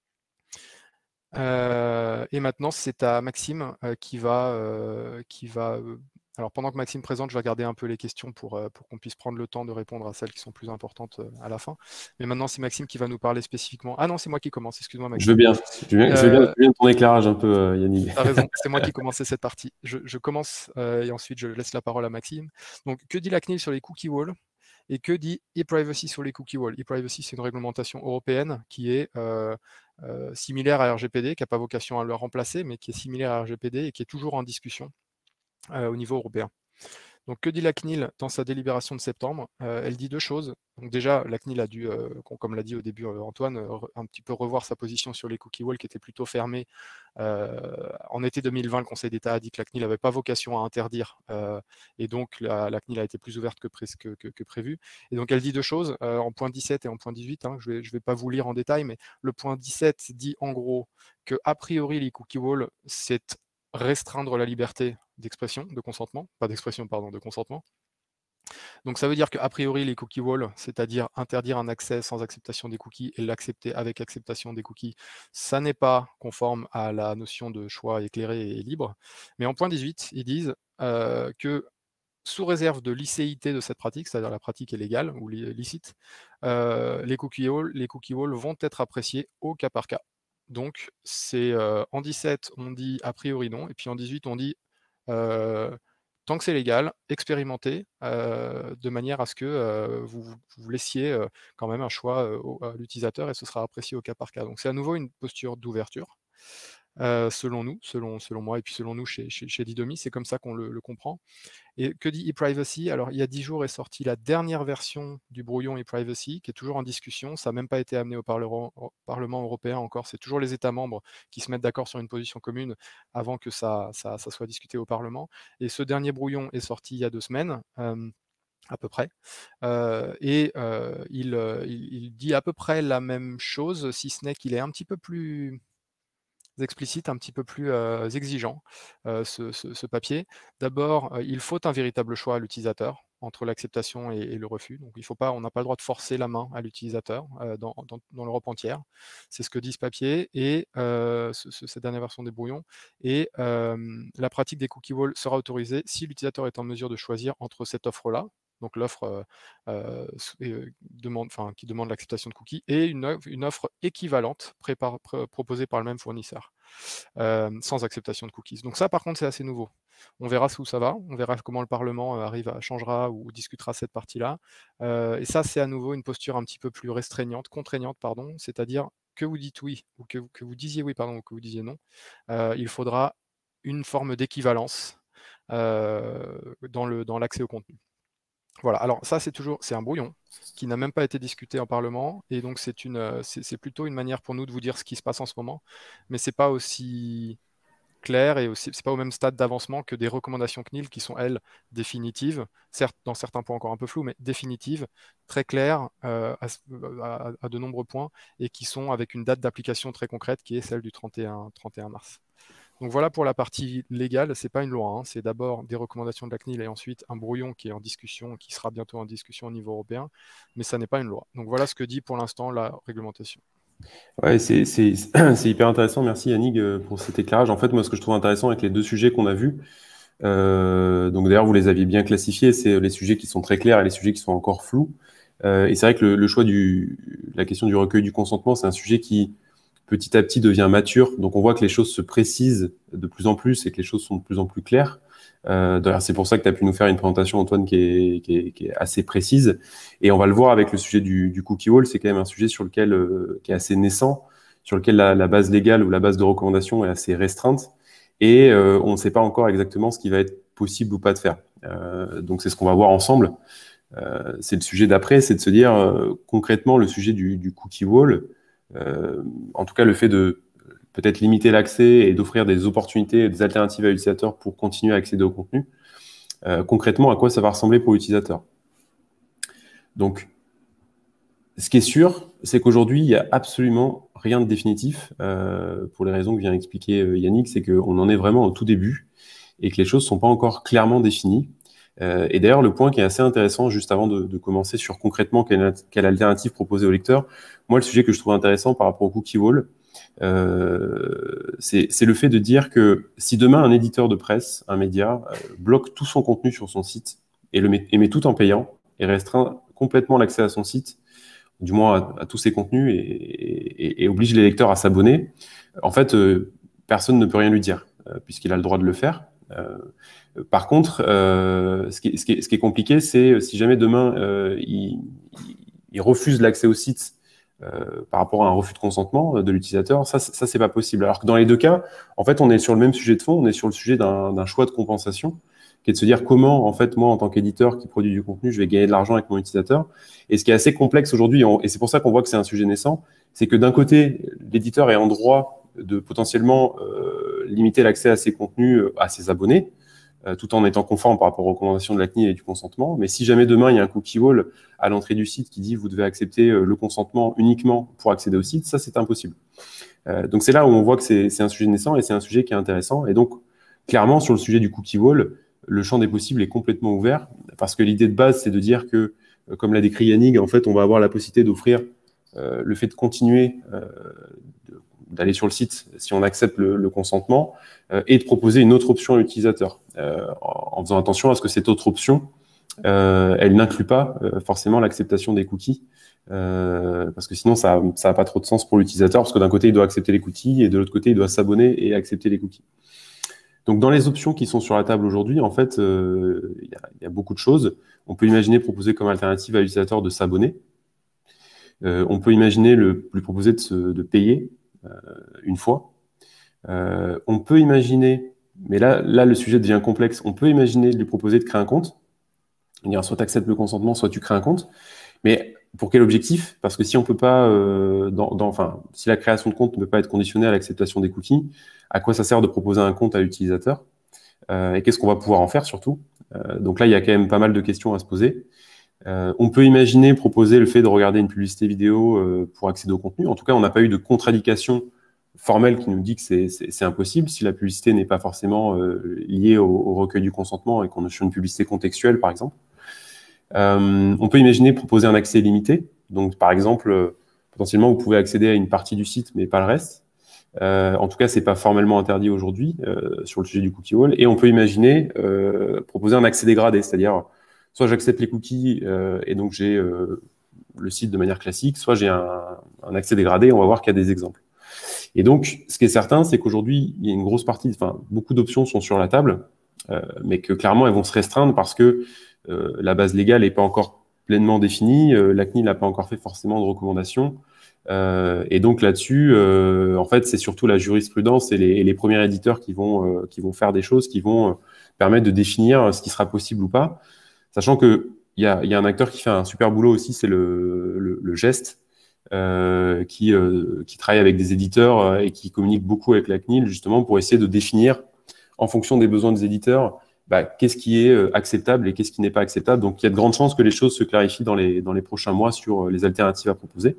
Euh, et maintenant, c'est à Maxime euh, qui va, euh, qui va euh, alors pendant que Maxime présente, je vais regarder un peu les questions pour, euh, pour qu'on puisse prendre le temps de répondre à celles qui sont plus importantes euh, à la fin. Mais maintenant, c'est Maxime qui va nous parler spécifiquement. Ah non, c'est moi qui commence, excuse-moi Maxime. Je veux bien, je veux bien, je veux bien, je veux bien ton éclairage un peu, euh, Yannick. T'as raison, c'est moi qui commençais cette partie. Je, je commence euh, et ensuite je laisse la parole à Maxime. Donc, que dit la C N I L sur les cookie walls? Et que dit e-privacy sur les cookie walls? E-privacy, c'est une réglementation européenne qui est euh, euh, similaire à R G P D, qui n'a pas vocation à le remplacer, mais qui est similaire à R G P D et qui est toujours en discussion euh, au niveau européen. Donc, que dit la C N I L dans sa délibération de septembre? euh, Elle dit deux choses. Donc déjà, la C N I L a dû, euh, comme l'a dit au début euh, Antoine, euh, un petit peu revoir sa position sur les cookie walls qui était plutôt fermée. Euh, en été deux mille vingt, le Conseil d'État a dit que la C N I L n'avait pas vocation à interdire, euh, et donc la, la C N I L a été plus ouverte que, que, que, que prévu. Et donc elle dit deux choses, euh, en point dix-sept et en point dix-huit, hein, je ne vais, je vais pas vous lire en détail, mais le point dix-sept dit en gros que a priori les cookie walls, c'est restreindre la liberté d'expression, de consentement, pas d'expression, pardon, de consentement. Donc ça veut dire qu'a priori les cookie walls, c'est-à-dire interdire un accès sans acceptation des cookies et l'accepter avec acceptation des cookies, ça n'est pas conforme à la notion de choix éclairé et libre. Mais en point dix-huit, ils disent euh, que sous réserve de licéité de cette pratique, c'est-à-dire la pratique est légale ou licite, euh, les cookie walls, les cookie walls vont être appréciés au cas par cas. Donc, c'est euh, en dix-sept, on dit a priori non, et puis en dix-huit, on dit euh, tant que c'est légal, expérimentez euh, de manière à ce que euh, vous, vous laissiez euh, quand même un choix euh, au, à l'utilisateur et ce sera apprécié au cas par cas. Donc, c'est à nouveau une posture d'ouverture. Euh, selon nous, selon, selon moi, et puis selon nous chez, chez, chez Didomi, c'est comme ça qu'on le, le comprend. Et que dit ePrivacy? Alors, il y a dix jours est sortie la dernière version du brouillon ePrivacy, qui est toujours en discussion. Ça n'a même pas été amené au Parlement, au Parlement européen encore. C'est toujours les États membres qui se mettent d'accord sur une position commune avant que ça, ça, ça soit discuté au Parlement. Et ce dernier brouillon est sorti il y a deux semaines. Euh, à peu près, euh, et euh, il, euh, il, il dit à peu près la même chose, si ce n'est qu'il est un petit peu plus explicite, un petit peu plus euh, exigeant, euh, ce, ce, ce papier. D'abord, euh, il faut un véritable choix à l'utilisateur entre l'acceptation et, et le refus. Donc, il faut pas, on n'a pas le droit de forcer la main à l'utilisateur euh, dans, dans, dans l'Europe entière. C'est ce que dit ce papier et euh, ce, ce, cette dernière version des brouillons. Et euh, la pratique des cookie walls sera autorisée si l'utilisateur est en mesure de choisir entre cette offre-là, donc l'offre euh, euh, demande, enfin, qui demande l'acceptation de cookies, et une offre, une offre équivalente prépar, pr proposée par le même fournisseur, euh, sans acceptation de cookies. Donc ça, par contre, c'est assez nouveau. On verra où ça va, on verra comment le Parlement arrive à changera ou discutera cette partie-là. Euh, et ça, c'est à nouveau une posture un petit peu plus restreignante, contraignante, pardon, c'est-à-dire que vous dites oui, ou que, que vous disiez oui, pardon, ou que vous disiez non, euh, il faudra une forme d'équivalence euh, dans le, dans l'accès au contenu. Voilà, alors ça c'est toujours, c'est un brouillon qui n'a même pas été discuté en Parlement, et donc c'est une, c'est plutôt une manière pour nous de vous dire ce qui se passe en ce moment, mais c'est pas aussi clair et aussi, c'est pas au même stade d'avancement que des recommandations C N I L qui sont elles définitives, certes dans certains points encore un peu flous, mais définitives, très claires euh, à, à, à de nombreux points, et qui sont avec une date d'application très concrète qui est celle du trente et un mars. Donc voilà pour la partie légale, c'est pas une loi, hein. C'est d'abord des recommandations de la C N I L et ensuite un brouillon qui est en discussion, qui sera bientôt en discussion au niveau européen, mais ça n'est pas une loi. Donc voilà ce que dit pour l'instant la réglementation. Ouais, c'est hyper intéressant. Merci Yannick pour cet éclairage. En fait, moi, ce que je trouve intéressant avec les deux sujets qu'on a vus, euh, donc d'ailleurs, vous les aviez bien classifiés, c'est les sujets qui sont très clairs et les sujets qui sont encore flous. Euh, et c'est vrai que le, le choix du, la question du recueil du consentement, c'est un sujet qui, petit à petit, devient mature. Donc, on voit que les choses se précisent de plus en plus et que les choses sont de plus en plus claires. Euh, D'ailleurs, c'est pour ça que tu as pu nous faire une présentation, Antoine, qui est, qui est, qui est assez précise. Et on va le voir avec le sujet du, du cookie wall. C'est quand même un sujet sur lequel, euh, qui est assez naissant, sur lequel la, la base légale ou la base de recommandation est assez restreinte. Et euh, on ne sait pas encore exactement ce qui va être possible ou pas de faire. Euh, donc, c'est ce qu'on va voir ensemble. Euh, c'est le sujet d'après, c'est de se dire euh, concrètement le sujet du, du cookie wall. Euh, en tout cas, le fait de peut-être limiter l'accès et d'offrir des opportunités, des alternatives à l'utilisateur pour continuer à accéder au contenu. Euh, concrètement, à quoi ça va ressembler pour l'utilisateur? Donc, ce qui est sûr, c'est qu'aujourd'hui, il n'y a absolument rien de définitif, euh, pour les raisons que vient expliquer Yannick, c'est qu'on en est vraiment au tout début et que les choses ne sont pas encore clairement définies. Euh, et d'ailleurs, le point qui est assez intéressant, juste avant de, de commencer sur concrètement quelle, quelle alternative proposer au lecteur, moi, le sujet que je trouve intéressant par rapport au cookie wall, euh, c'est le fait de dire que si demain un éditeur de presse, un média, euh, bloque tout son contenu sur son site et, le met, et met tout en payant et restreint complètement l'accès à son site, du moins à, à tous ses contenus, et, et, et oblige les lecteurs à s'abonner, en fait, euh, personne ne peut rien lui dire, euh, puisqu'il a le droit de le faire. Euh, par contre, euh, ce, qui est, ce, qui est, ce qui est compliqué, c'est si jamais demain euh, il, il refuse l'accès au site euh, par rapport à un refus de consentement de l'utilisateur, ça, ça c'est pas possible. Alors que dans les deux cas, en fait, on est sur le même sujet de fond, on est sur le sujet d'un choix de compensation, qui est de se dire comment, en fait, moi, en tant qu'éditeur qui produit du contenu, je vais gagner de l'argent avec mon utilisateur. Et ce qui est assez complexe aujourd'hui, et c'est pour ça qu'on voit que c'est un sujet naissant, c'est que d'un côté, l'éditeur est en droit de potentiellement euh, limiter l'accès à ses contenus à ses abonnés, euh, tout en étant conforme par rapport aux recommandations de la C N I L et du consentement. Mais si jamais demain, il y a un cookie wall à l'entrée du site qui dit vous devez accepter le consentement uniquement pour accéder au site, ça, c'est impossible. Euh, donc, c'est là où on voit que c'est un sujet naissant et c'est un sujet qui est intéressant. Et donc, clairement, sur le sujet du cookie wall, le champ des possibles est complètement ouvert parce que l'idée de base, c'est de dire que, comme l'a décrit Yannick, en fait, on va avoir la possibilité d'offrir euh, le fait de continuer euh, d'aller sur le site si on accepte le, le consentement euh, et de proposer une autre option à l'utilisateur. euh, en, en faisant attention à ce que cette autre option, euh, elle n'inclut pas euh, forcément l'acceptation des cookies, euh, parce que sinon ça ça n'a pas trop de sens pour l'utilisateur, parce que d'un côté il doit accepter les cookies et de l'autre côté il doit s'abonner et accepter les cookies. Donc dans les options qui sont sur la table aujourd'hui, en fait, euh, il y a, il y a beaucoup de choses. On peut imaginer proposer comme alternative à l'utilisateur de s'abonner. Euh, on peut imaginer le, lui proposer de, se, de payer euh, une fois. Euh, on peut imaginer, mais là, là le sujet devient complexe, on peut imaginer de lui proposer de créer un compte. Dire, soit tu acceptes le consentement, soit tu crées un compte. Mais pour quel objectif? Parce que si on peut pas, euh, dans, dans, enfin, si la création de compte ne peut pas être conditionnée à l'acceptation des cookies, à quoi ça sert de proposer un compte à l'utilisateur? euh, Et qu'est-ce qu'on va pouvoir en faire surtout? euh, Donc là, il y a quand même pas mal de questions à se poser. Euh, on peut imaginer proposer le fait de regarder une publicité vidéo euh, pour accéder au contenu. En tout cas, on n'a pas eu de contre-indication formelle qui nous dit que c'est impossible si la publicité n'est pas forcément euh, liée au, au recueil du consentement et qu'on est sur une publicité contextuelle, par exemple. Euh, on peut imaginer proposer un accès limité. Donc, par exemple, euh, potentiellement, vous pouvez accéder à une partie du site, mais pas le reste. Euh, en tout cas, c'est pas formellement interdit aujourd'hui euh, sur le sujet du cookie wall. Et on peut imaginer euh, proposer un accès dégradé, c'est-à-dire soit j'accepte les cookies euh, et donc j'ai euh, le site de manière classique, soit j'ai un, un accès dégradé. On va voir qu'il y a des exemples. Et donc, ce qui est certain, c'est qu'aujourd'hui, il y a une grosse partie, enfin, beaucoup d'options sont sur la table, euh, mais que clairement, elles vont se restreindre parce que euh, la base légale n'est pas encore pleinement définie, euh, la C N I L n'a pas encore fait forcément de recommandations. Euh, et donc là-dessus, euh, en fait, c'est surtout la jurisprudence et les, et les premiers éditeurs qui vont, euh, qui vont faire des choses, qui vont euh, permettre de définir ce qui sera possible ou pas, sachant que il y a, y a un acteur qui fait un super boulot aussi, c'est le, le, le geste, euh, qui, euh, qui travaille avec des éditeurs euh, et qui communique beaucoup avec la C N I L justement pour essayer de définir, en fonction des besoins des éditeurs, bah, qu'est-ce qui est acceptable et qu'est-ce qui n'est pas acceptable. Donc, il y a de grandes chances que les choses se clarifient dans les, dans les prochains mois sur les alternatives à proposer.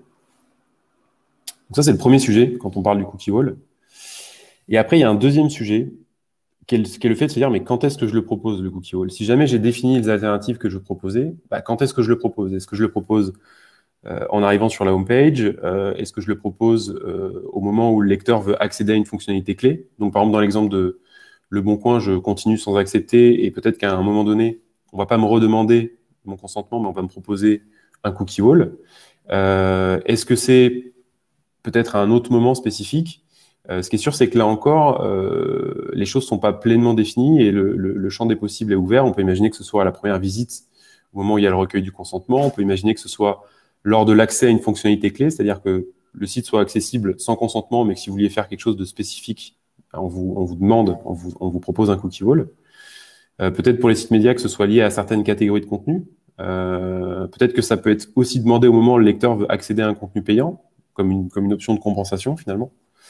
Donc ça, c'est le premier sujet quand on parle du cookie wall. Et après, il y a un deuxième sujet qui est le, qui est le fait de se dire, mais quand est-ce que je le propose, le cookie wall? Si jamais j'ai défini les alternatives que je proposais, bah, quand est-ce que je le propose? Est-ce que je le propose euh, en arrivant sur la home page? euh, Est-ce que je le propose euh, au moment où le lecteur veut accéder à une fonctionnalité clé? Donc, par exemple, dans l'exemple de Le Bon Coin, je continue sans accepter et peut-être qu'à un moment donné, on ne va pas me redemander mon consentement, mais on va me proposer un cookie wall. Euh, Est-ce que c'est peut-être à un autre moment spécifique? euh, Ce qui est sûr, c'est que là encore, euh, les choses ne sont pas pleinement définies et le, le, le champ des possibles est ouvert. On peut imaginer que ce soit à la première visite, au moment où il y a le recueil du consentement. On peut imaginer que ce soit lors de l'accès à une fonctionnalité clé, c'est-à-dire que le site soit accessible sans consentement, mais que si vous vouliez faire quelque chose de spécifique, on vous, on vous demande, on vous, on vous propose un cookie wall. Euh, peut-être pour les sites médias que ce soit lié à certaines catégories de contenu. Euh, peut-être que ça peut être aussi demandé au moment où le lecteur veut accéder à un contenu payant, comme une, comme une option de compensation finalement.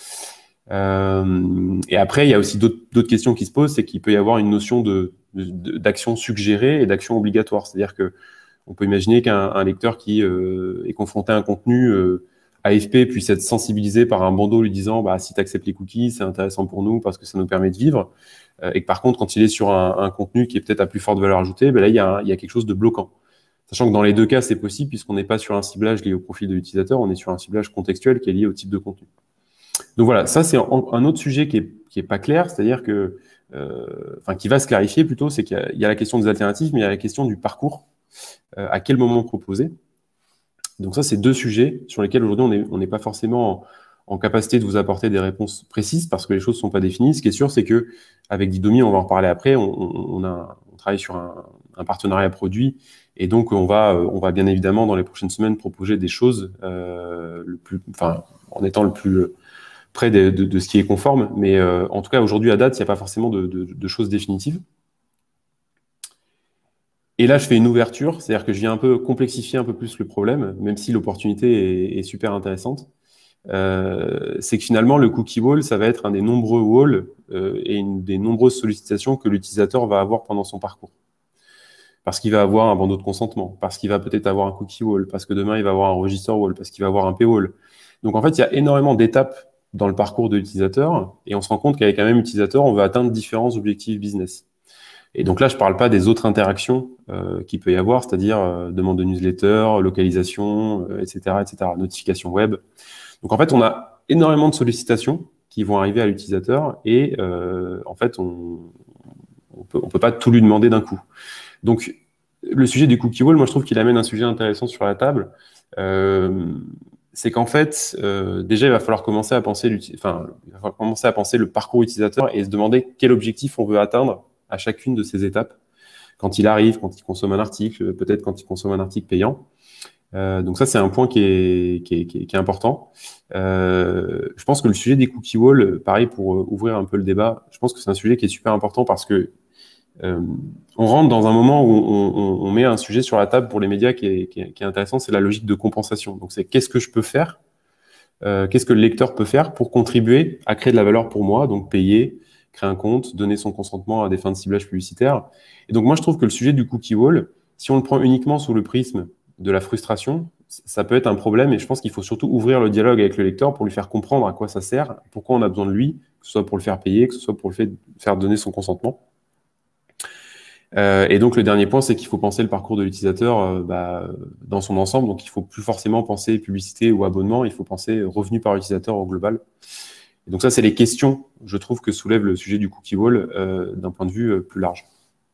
Euh, et après, il y a aussi d'autres questions qui se posent, c'est qu'il peut y avoir une notion de, de, d'action suggérée et d'action obligatoire. C'est-à-dire que on peut imaginer qu'un lecteur qui euh, est confronté à un contenu euh, A F P puisse être sensibilisé par un bandeau lui disant bah, si tu acceptes les cookies, c'est intéressant pour nous parce que ça nous permet de vivre. Euh, et que par contre, quand il est sur un, un contenu qui est peut-être à plus forte valeur ajoutée, ben là, il y, a un, il y a quelque chose de bloquant. Sachant que dans les deux cas, c'est possible puisqu'on n'est pas sur un ciblage lié au profil de l'utilisateur, on est sur un ciblage contextuel qui est lié au type de contenu. Donc voilà, ça c'est un, un autre sujet qui est, qui est pas clair, c'est-à-dire que, euh, enfin, qui va se clarifier plutôt, c'est qu'il y, y a la question des alternatives, mais il y a la question du parcours. Euh, à quel moment proposer? Donc ça, c'est deux sujets sur lesquels aujourd'hui on n'est pas forcément en, en capacité de vous apporter des réponses précises parce que les choses ne sont pas définies. Ce qui est sûr, c'est que avec Didomi, on va en reparler après, on, on, on, a, on travaille sur un, un partenariat produit et donc on va, on va bien évidemment dans les prochaines semaines proposer des choses euh, le plus, enfin, en étant le plus près de, de, de ce qui est conforme. Mais euh, en tout cas, aujourd'hui, à date, il n'y a pas forcément de, de, de choses définitives. Et là, je fais une ouverture, c'est-à-dire que je viens un peu complexifier un peu plus le problème, même si l'opportunité est, est super intéressante. Euh, c'est que finalement, le cookie wall, ça va être un des nombreux walls euh, et une des nombreuses sollicitations que l'utilisateur va avoir pendant son parcours. Parce qu'il va avoir un bandeau de consentement, parce qu'il va peut-être avoir un cookie wall, parce que demain, il va avoir un register wall, parce qu'il va avoir un paywall. Donc, en fait, il y a énormément d'étapes dans le parcours de l'utilisateur et on se rend compte qu'avec un même utilisateur, on va atteindre différents objectifs business. Et donc là, je ne parle pas des autres interactions euh, qu'il peut y avoir, c'est-à-dire euh, demande de newsletter, localisation, euh, et cetera, et cetera, notification web. Donc en fait, on a énormément de sollicitations qui vont arriver à l'utilisateur et euh, en fait, on, on peut, on peut pas tout lui demander d'un coup. Donc, le sujet du cookie wall, moi, je trouve qu'il amène un sujet intéressant sur la table. Euh, c'est qu'en fait, euh, déjà, il va falloir commencer à penser, enfin, il va falloir commencer à penser le parcours utilisateur et se demander quel objectif on veut atteindre à chacune de ces étapes. Quand il arrive, quand il consomme un article, peut-être quand il consomme un article payant. Euh, donc ça, c'est un point qui est, qui est, qui est, qui est important. Euh, je pense que le sujet des cookie walls, pareil, pour euh, ouvrir un peu le débat, je pense que c'est un sujet qui est super important parce que euh, on rentre dans un moment où on, on, on met un sujet sur la table pour les médias qui est, qui est, qui est intéressant, c'est la logique de compensation. Donc c'est qu'est-ce que je peux faire, euh, qu'est-ce que le lecteur peut faire pour contribuer à créer de la valeur pour moi, donc payer, créer un compte, donner son consentement à des fins de ciblage publicitaire. Et donc moi, je trouve que le sujet du cookie wall, si on le prend uniquement sous le prisme de la frustration, ça peut être un problème et je pense qu'il faut surtout ouvrir le dialogue avec le lecteur pour lui faire comprendre à quoi ça sert, pourquoi on a besoin de lui, que ce soit pour le faire payer, que ce soit pour le fait de faire donner son consentement. Euh, et donc le dernier point, c'est qu'il faut penser le parcours de l'utilisateur euh, bah, dans son ensemble. Donc il faut plus forcément penser publicité ou abonnement, il faut penser revenu par utilisateur au global. Et donc ça, c'est les questions, je trouve, que soulève le sujet du cookie wall euh, d'un point de vue euh, plus large.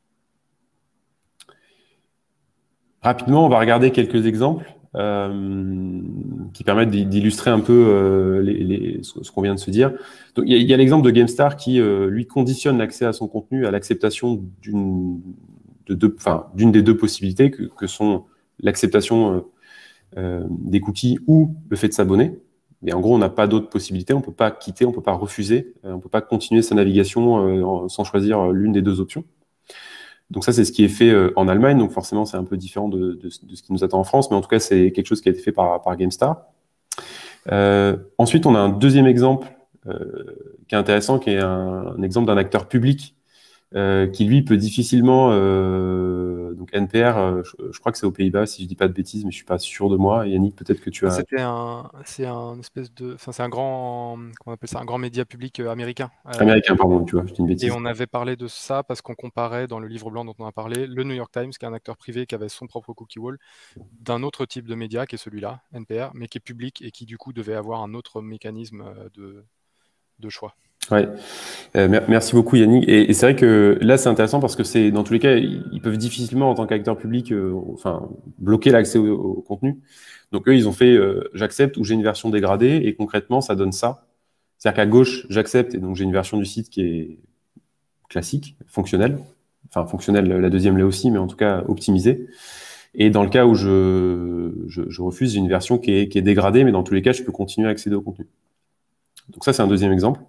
Rapidement, on va regarder quelques exemples euh, qui permettent d'illustrer un peu euh, les, les, ce qu'on vient de se dire. Donc, il y a, il y a l'exemple de GameStar qui, euh, lui, conditionne l'accès à son contenu à l'acceptation d'une de deux, enfin, d'une des deux possibilités que, que sont l'acceptation euh, euh, des cookies ou le fait de s'abonner. Mais en gros, on n'a pas d'autres possibilités. On ne peut pas quitter, on ne peut pas refuser, euh, on ne peut pas continuer sa navigation euh, sans choisir l'une des deux options. Donc ça, c'est ce qui est fait euh, en Allemagne. Donc forcément, c'est un peu différent de, de, de ce qui nous attend en France. Mais en tout cas, c'est quelque chose qui a été fait par, par GameStar. Euh, ensuite, on a un deuxième exemple euh, qui est intéressant, qui est un, un exemple d'un acteur public euh, qui, lui, peut difficilement... Euh, donc N P R, euh, je, je crois que c'est aux Pays-Bas, si je dis pas de bêtises, mais je suis pas sûr de moi. Yannick, peut-être que tu as... C'était un, c'est un espèce de, enfin c'est un grand, comment on appelle ça, un grand média public euh, américain. Euh, Américain, pardon, tu vois, je dis une bêtise. Et on avait parlé de ça parce qu'on comparait dans le livre blanc dont on a parlé le New York Times, qui est un acteur privé qui avait son propre cookie wall, d'un autre type de média qui est celui-là, N P R, mais qui est public et qui du coup devait avoir un autre mécanisme de, de choix. Ouais, euh, merci beaucoup Yannick. Et, et c'est vrai que là c'est intéressant parce que c'est dans tous les cas ils peuvent difficilement en tant qu'acteur public, euh, enfin bloquer l'accès au, au contenu. Donc eux ils ont fait euh, j'accepte ou j'ai une version dégradée et concrètement ça donne ça. C'est-à-dire qu'à gauche j'accepte et donc j'ai une version du site qui est classique, fonctionnelle. Enfin fonctionnelle, la deuxième l'est aussi, mais en tout cas optimisée. Et dans le cas où je, je, je refuse, j'ai une version qui est, qui est dégradée, mais dans tous les cas je peux continuer à accéder au contenu. Donc ça c'est un deuxième exemple.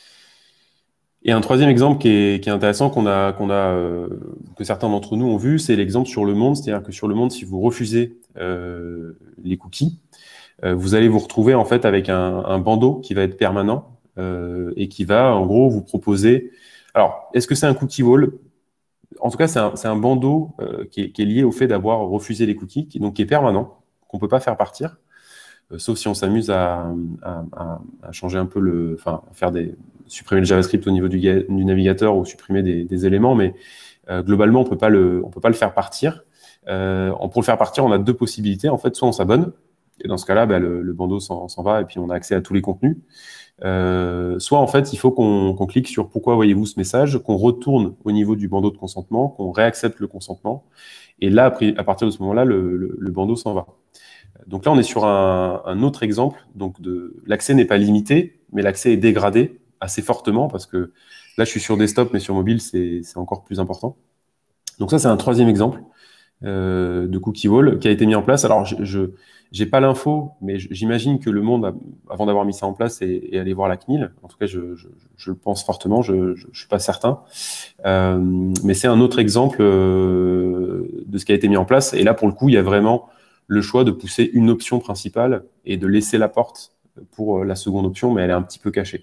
Et un troisième exemple qui est, qui est intéressant, qu'on a, qu'on a, euh, que certains d'entre nous ont vu, c'est l'exemple sur Le Monde. C'est-à-dire que sur Le Monde, si vous refusez euh, les cookies, euh, vous allez vous retrouver en fait avec un, un bandeau qui va être permanent euh, et qui va en gros vous proposer. Alors, est-ce que c'est un cookie wall? En tout cas, c'est un, c'est un bandeau euh, qui, est, qui est lié au fait d'avoir refusé les cookies, qui, donc qui est permanent, qu'on peut pas faire partir, euh, sauf si on s'amuse à, à, à, à changer un peu le, enfin, à faire des supprimer le JavaScript au niveau du, du navigateur ou supprimer des, des éléments, mais euh, globalement, on peut pas le, on peut pas le faire partir. Euh, pour le faire partir, on a deux possibilités. En fait, soit on s'abonne, et dans ce cas-là, bah, le, le bandeau s'en va et puis on a accès à tous les contenus. Euh, soit en fait, il faut qu'on qu'on clique sur pourquoi voyez-vous ce message, qu'on retourne au niveau du bandeau de consentement, qu'on réaccepte le consentement, et là, après, à partir de ce moment-là, le, le, le bandeau s'en va. Donc là, on est sur un, un autre exemple. Donc de l'accès n'est pas limité, mais l'accès est dégradé assez fortement parce que là, je suis sur desktop, mais sur mobile, c'est encore plus important. Donc ça, c'est un troisième exemple euh, de cookie wall qui a été mis en place. Alors, je n'ai pas l'info, mais j'imagine que Le Monde, a, avant d'avoir mis ça en place, est, est allé voir la C N I L. En tout cas, je, je, je le pense fortement, je ne suis pas certain. Euh, mais c'est un autre exemple euh, de ce qui a été mis en place. Et là, pour le coup, il y a vraiment le choix de pousser une option principale et de laisser la porte pour la seconde option, mais elle est un petit peu cachée.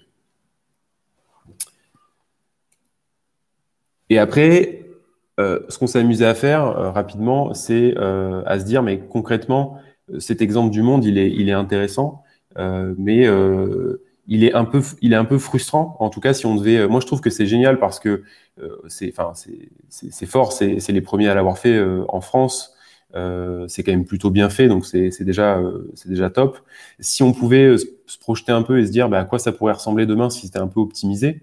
Et après, euh, ce qu'on s'est amusé à faire euh, rapidement, c'est euh, à se dire, mais concrètement, cet exemple du Monde, il est, il est intéressant, euh, mais euh, il est un peu, il est un peu frustrant. En tout cas, si on devait, moi je trouve que c'est génial parce que euh, c'est, enfin, c'est fort, c'est les premiers à l'avoir fait euh, en France. Euh, c'est quand même plutôt bien fait, donc c'est déjà, euh, c'est déjà top. Si on pouvait se projeter un peu et se dire, bah, à quoi ça pourrait ressembler demain si c'était un peu optimisé.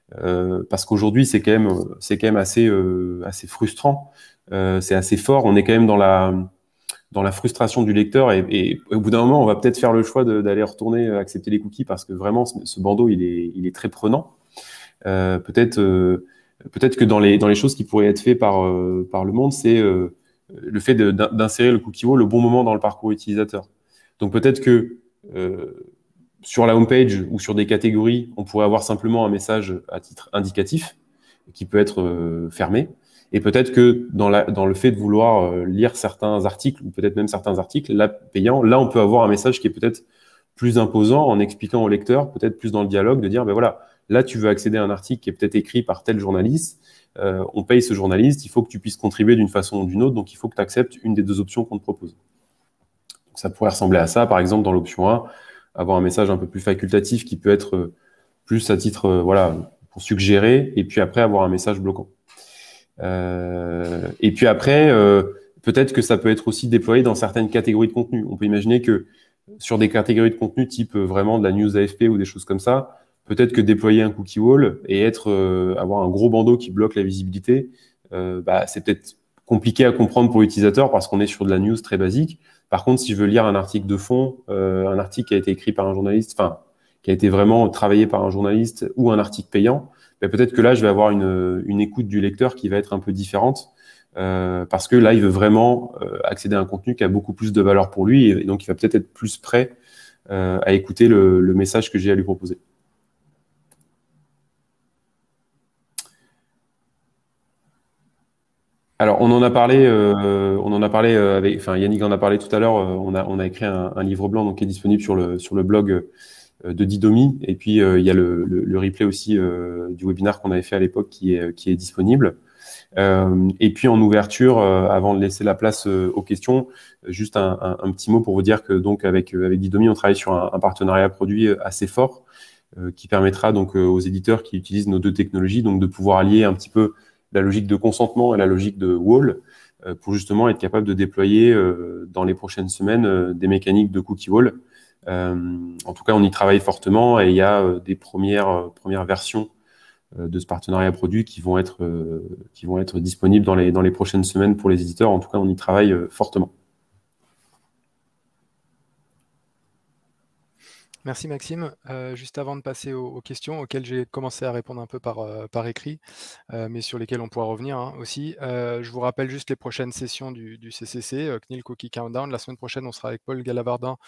Euh, parce qu'aujourd'hui, c'est quand même, c'est quand même assez, euh, assez frustrant. Euh, c'est assez fort. On est quand même dans la, dans la frustration du lecteur et, et au bout d'un moment, on va peut-être faire le choix d'aller retourner accepter les cookies parce que vraiment, ce, ce bandeau, il est, il est très prenant. Euh, peut-être, euh, peut-être que dans les, dans les choses qui pourraient être faites par, euh, par le monde, c'est euh, le fait d'insérer le cookie wall au bon moment dans le parcours utilisateur. Donc peut-être que euh, sur la homepage ou sur des catégories, on pourrait avoir simplement un message à titre indicatif qui peut être euh, fermé. Et peut-être que dans, la, dans le fait de vouloir euh, lire certains articles, ou peut-être même certains articles, là, payants, là, on peut avoir un message qui est peut-être plus imposant en expliquant au lecteur, peut-être plus dans le dialogue, de dire, ben voilà, là, tu veux accéder à un article qui est peut-être écrit par tel journaliste, euh, on paye ce journaliste, il faut que tu puisses contribuer d'une façon ou d'une autre, donc il faut que tu acceptes une des deux options qu'on te propose. Donc, ça pourrait ressembler à ça, par exemple, dans l'option un, avoir un message un peu plus facultatif qui peut être plus à titre, euh, voilà, pour suggérer, et puis après avoir un message bloquant. Euh, et puis après, euh, peut-être que ça peut être aussi déployé dans certaines catégories de contenu. On peut imaginer que sur des catégories de contenu type euh, vraiment de la news A F P ou des choses comme ça, peut-être que déployer un cookie wall et être, euh, avoir un gros bandeau qui bloque la visibilité, euh, bah, c'est peut-être compliqué à comprendre pour l'utilisateur parce qu'on est sur de la news très basique. Par contre, si je veux lire un article de fond, euh, un article qui a été écrit par un journaliste, enfin, qui a été vraiment travaillé par un journaliste ou un article payant, ben peut-être que là, je vais avoir une, une écoute du lecteur qui va être un peu différente euh, parce que là, il veut vraiment euh, accéder à un contenu qui a beaucoup plus de valeur pour lui et, et donc il va peut-être être plus prêt euh, à écouter le, le message que j'ai à lui proposer. Alors, on en a parlé, euh, on en a parlé euh, avec, enfin, Yannick en a parlé tout à l'heure. Euh, on a, on a écrit un, un livre blanc donc qui est disponible sur le sur le blog euh, de Didomi. Et puis euh, il y a le, le, le replay aussi euh, du webinaire qu'on avait fait à l'époque qui est qui est disponible. Euh, et puis en ouverture, euh, avant de laisser la place euh, aux questions, juste un, un, un petit mot pour vous dire que donc avec avec Didomi, on travaille sur un, un partenariat produit assez fort euh, qui permettra donc euh, aux éditeurs qui utilisent nos deux technologies donc de pouvoir allier un petit peu la logique de consentement et la logique de wall euh, pour justement être capable de déployer euh, dans les prochaines semaines euh, des mécaniques de cookie wall. Euh, en tout cas, on y travaille fortement et il y a euh, des premières, euh, premières versions euh, de ce partenariat produit qui vont être, euh, qui vont être disponibles dans les, dans les prochaines semaines pour les éditeurs. En tout cas, on y travaille euh, fortement. Merci Maxime. Euh, juste avant de passer aux, aux questions auxquelles j'ai commencé à répondre un peu par, euh, par écrit, euh, mais sur lesquelles on pourra revenir hein, aussi, euh, je vous rappelle juste les prochaines sessions du, du C C C, euh, C N I L Cookie Countdown. La semaine prochaine, on sera avec Paul Galavardin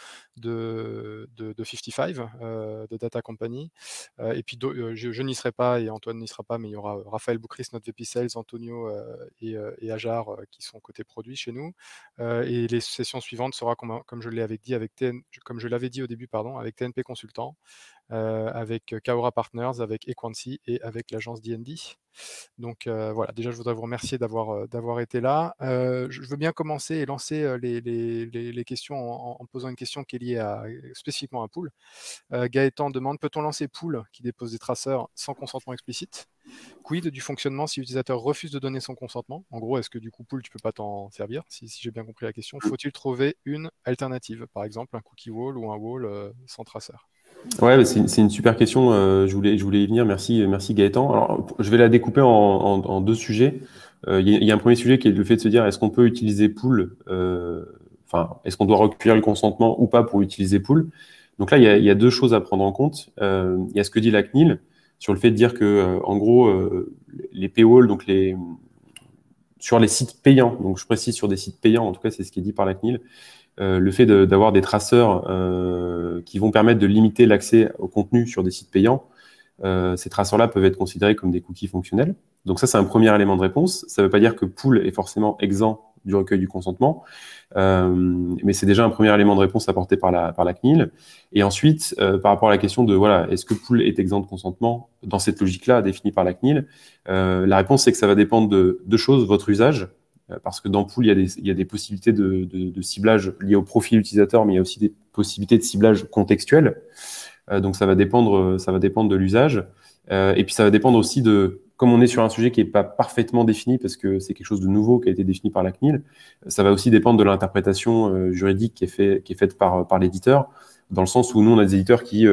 de, de, de cinquante-cinq, euh, de Data Company. Euh, et puis euh, je, je n'y serai pas et Antoine n'y sera pas, mais il y aura Raphaël Boucris, notre V P Sales, Antonio euh, et, euh, et Ajar euh, qui sont côté produit chez nous. Euh, et les sessions suivantes sera, comme, comme je l'avais dit, avec T N, comme je l'avais dit au début, pardon, avec T N P Consultant, euh, avec Kaora Partners, avec Equancy et avec l'agence D and D. Donc euh, voilà, déjà je voudrais vous remercier d'avoir euh, d'avoir été là. Euh, je veux bien commencer et lancer euh, les, les, les, les questions en, en posant une question qui est liée à, spécifiquement à Pool. Euh, Gaëtan demande, peut-on lancer Pool qui dépose des traceurs sans consentement explicite? Quid du fonctionnement si l'utilisateur refuse de donner son consentement? En gros, est-ce que du coup, Pool, tu peux pas t'en servir? Si, si j'ai bien compris la question, faut-il trouver une alternative? Par exemple, un cookie wall ou un wall euh, sans traceur? Ouais, c'est une super question. Euh, je voulais, je voulais y venir. Merci, merci Gaëtan. Alors, je vais la découper en, en, en deux sujets. Euh, Il y, y a un premier sujet qui est le fait de se dire est-ce qu'on peut utiliser Pool, euh, enfin, est-ce qu'on doit recueillir le consentement ou pas pour utiliser Pool? Donc là, il y, a, il y a deux choses à prendre en compte. Euh, il y a ce que dit la C N I L sur le fait de dire que, euh, en gros, euh, les paywalls, donc les sur les sites payants, donc je précise sur des sites payants, en tout cas, c'est ce qui est dit par la C N I L. Euh, le fait d'avoir de, des traceurs euh, qui vont permettre de limiter l'accès au contenu sur des sites payants, euh, ces traceurs-là peuvent être considérés comme des cookies fonctionnels. Donc ça, c'est un premier élément de réponse. Ça ne veut pas dire que Pool est forcément exempt du recueil du consentement, euh, mais c'est déjà un premier élément de réponse apporté par la, par la C N I L. Et ensuite, euh, par rapport à la question de, voilà, est-ce que Pool est exempt de consentement dans cette logique-là définie par la C N I L, euh, la réponse, c'est que ça va dépendre de deux choses, votre usage, parce que dans Pool, il y a des, il y a des possibilités de, de, de ciblage liées au profil utilisateur, mais il y a aussi des possibilités de ciblage contextuel. Euh, donc, ça va dépendre, ça va dépendre de l'usage. Euh, et puis, ça va dépendre aussi de, comme on est sur un sujet qui n'est pas parfaitement défini, parce que c'est quelque chose de nouveau qui a été défini par la C N I L, ça va aussi dépendre de l'interprétation euh, juridique qui est, fait, qui est faite par, par l'éditeur, dans le sens où nous, on a des éditeurs qui euh,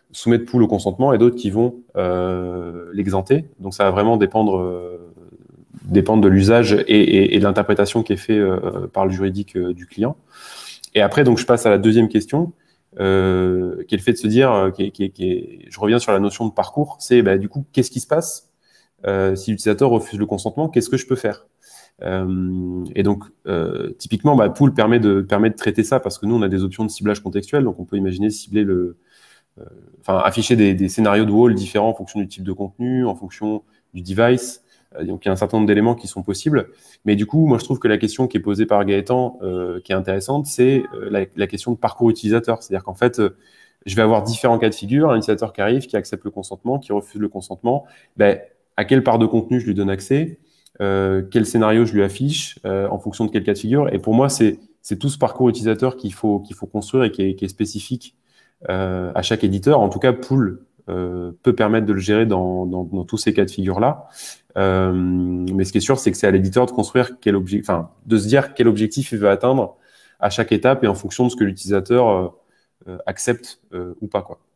soumettre pool au consentement et d'autres qui vont euh, l'exenter. Donc ça va vraiment dépendre, euh, dépendre de l'usage et, et, et de l'interprétation qui est fait euh, par le juridique euh, du client. Et après, donc, je passe à la deuxième question, euh, qui est le fait de se dire, euh, qui est, qui est, qui est, je reviens sur la notion de parcours, c'est bah, du coup, qu'est-ce qui se passe euh, si l'utilisateur refuse le consentement, qu'est-ce que je peux faire? Euh, et donc, euh, typiquement, bah, Pool permet de, permet de traiter ça parce que nous, on a des options de ciblage contextuel, donc on peut imaginer cibler le, euh, enfin, afficher des, des scénarios de wall différents en fonction du type de contenu, en fonction du device. Euh, donc, il y a un certain nombre d'éléments qui sont possibles. Mais du coup, moi, je trouve que la question qui est posée par Gaëtan, euh, qui est intéressante, c'est euh, la, la question de parcours utilisateur. C'est-à-dire qu'en fait, euh, je vais avoir différents cas de figure, un utilisateur qui arrive, qui accepte le consentement, qui refuse le consentement. Ben, à quelle part de contenu je lui donne accès, euh, quel scénario je lui affiche, euh, en fonction de quel cas de figure. Et pour moi, c'est tout ce parcours utilisateur qu'il faut, qu'il faut construire et qui est, qui est spécifique euh, à chaque éditeur. En tout cas, Pool euh, peut permettre de le gérer dans, dans, dans tous ces cas de figure-là. Euh, mais ce qui est sûr, c'est que c'est à l'éditeur de construire quel objectif, enfin, de se dire quel objectif il veut atteindre à chaque étape et en fonction de ce que l'utilisateur euh, euh, accepte euh, ou pas, quoi.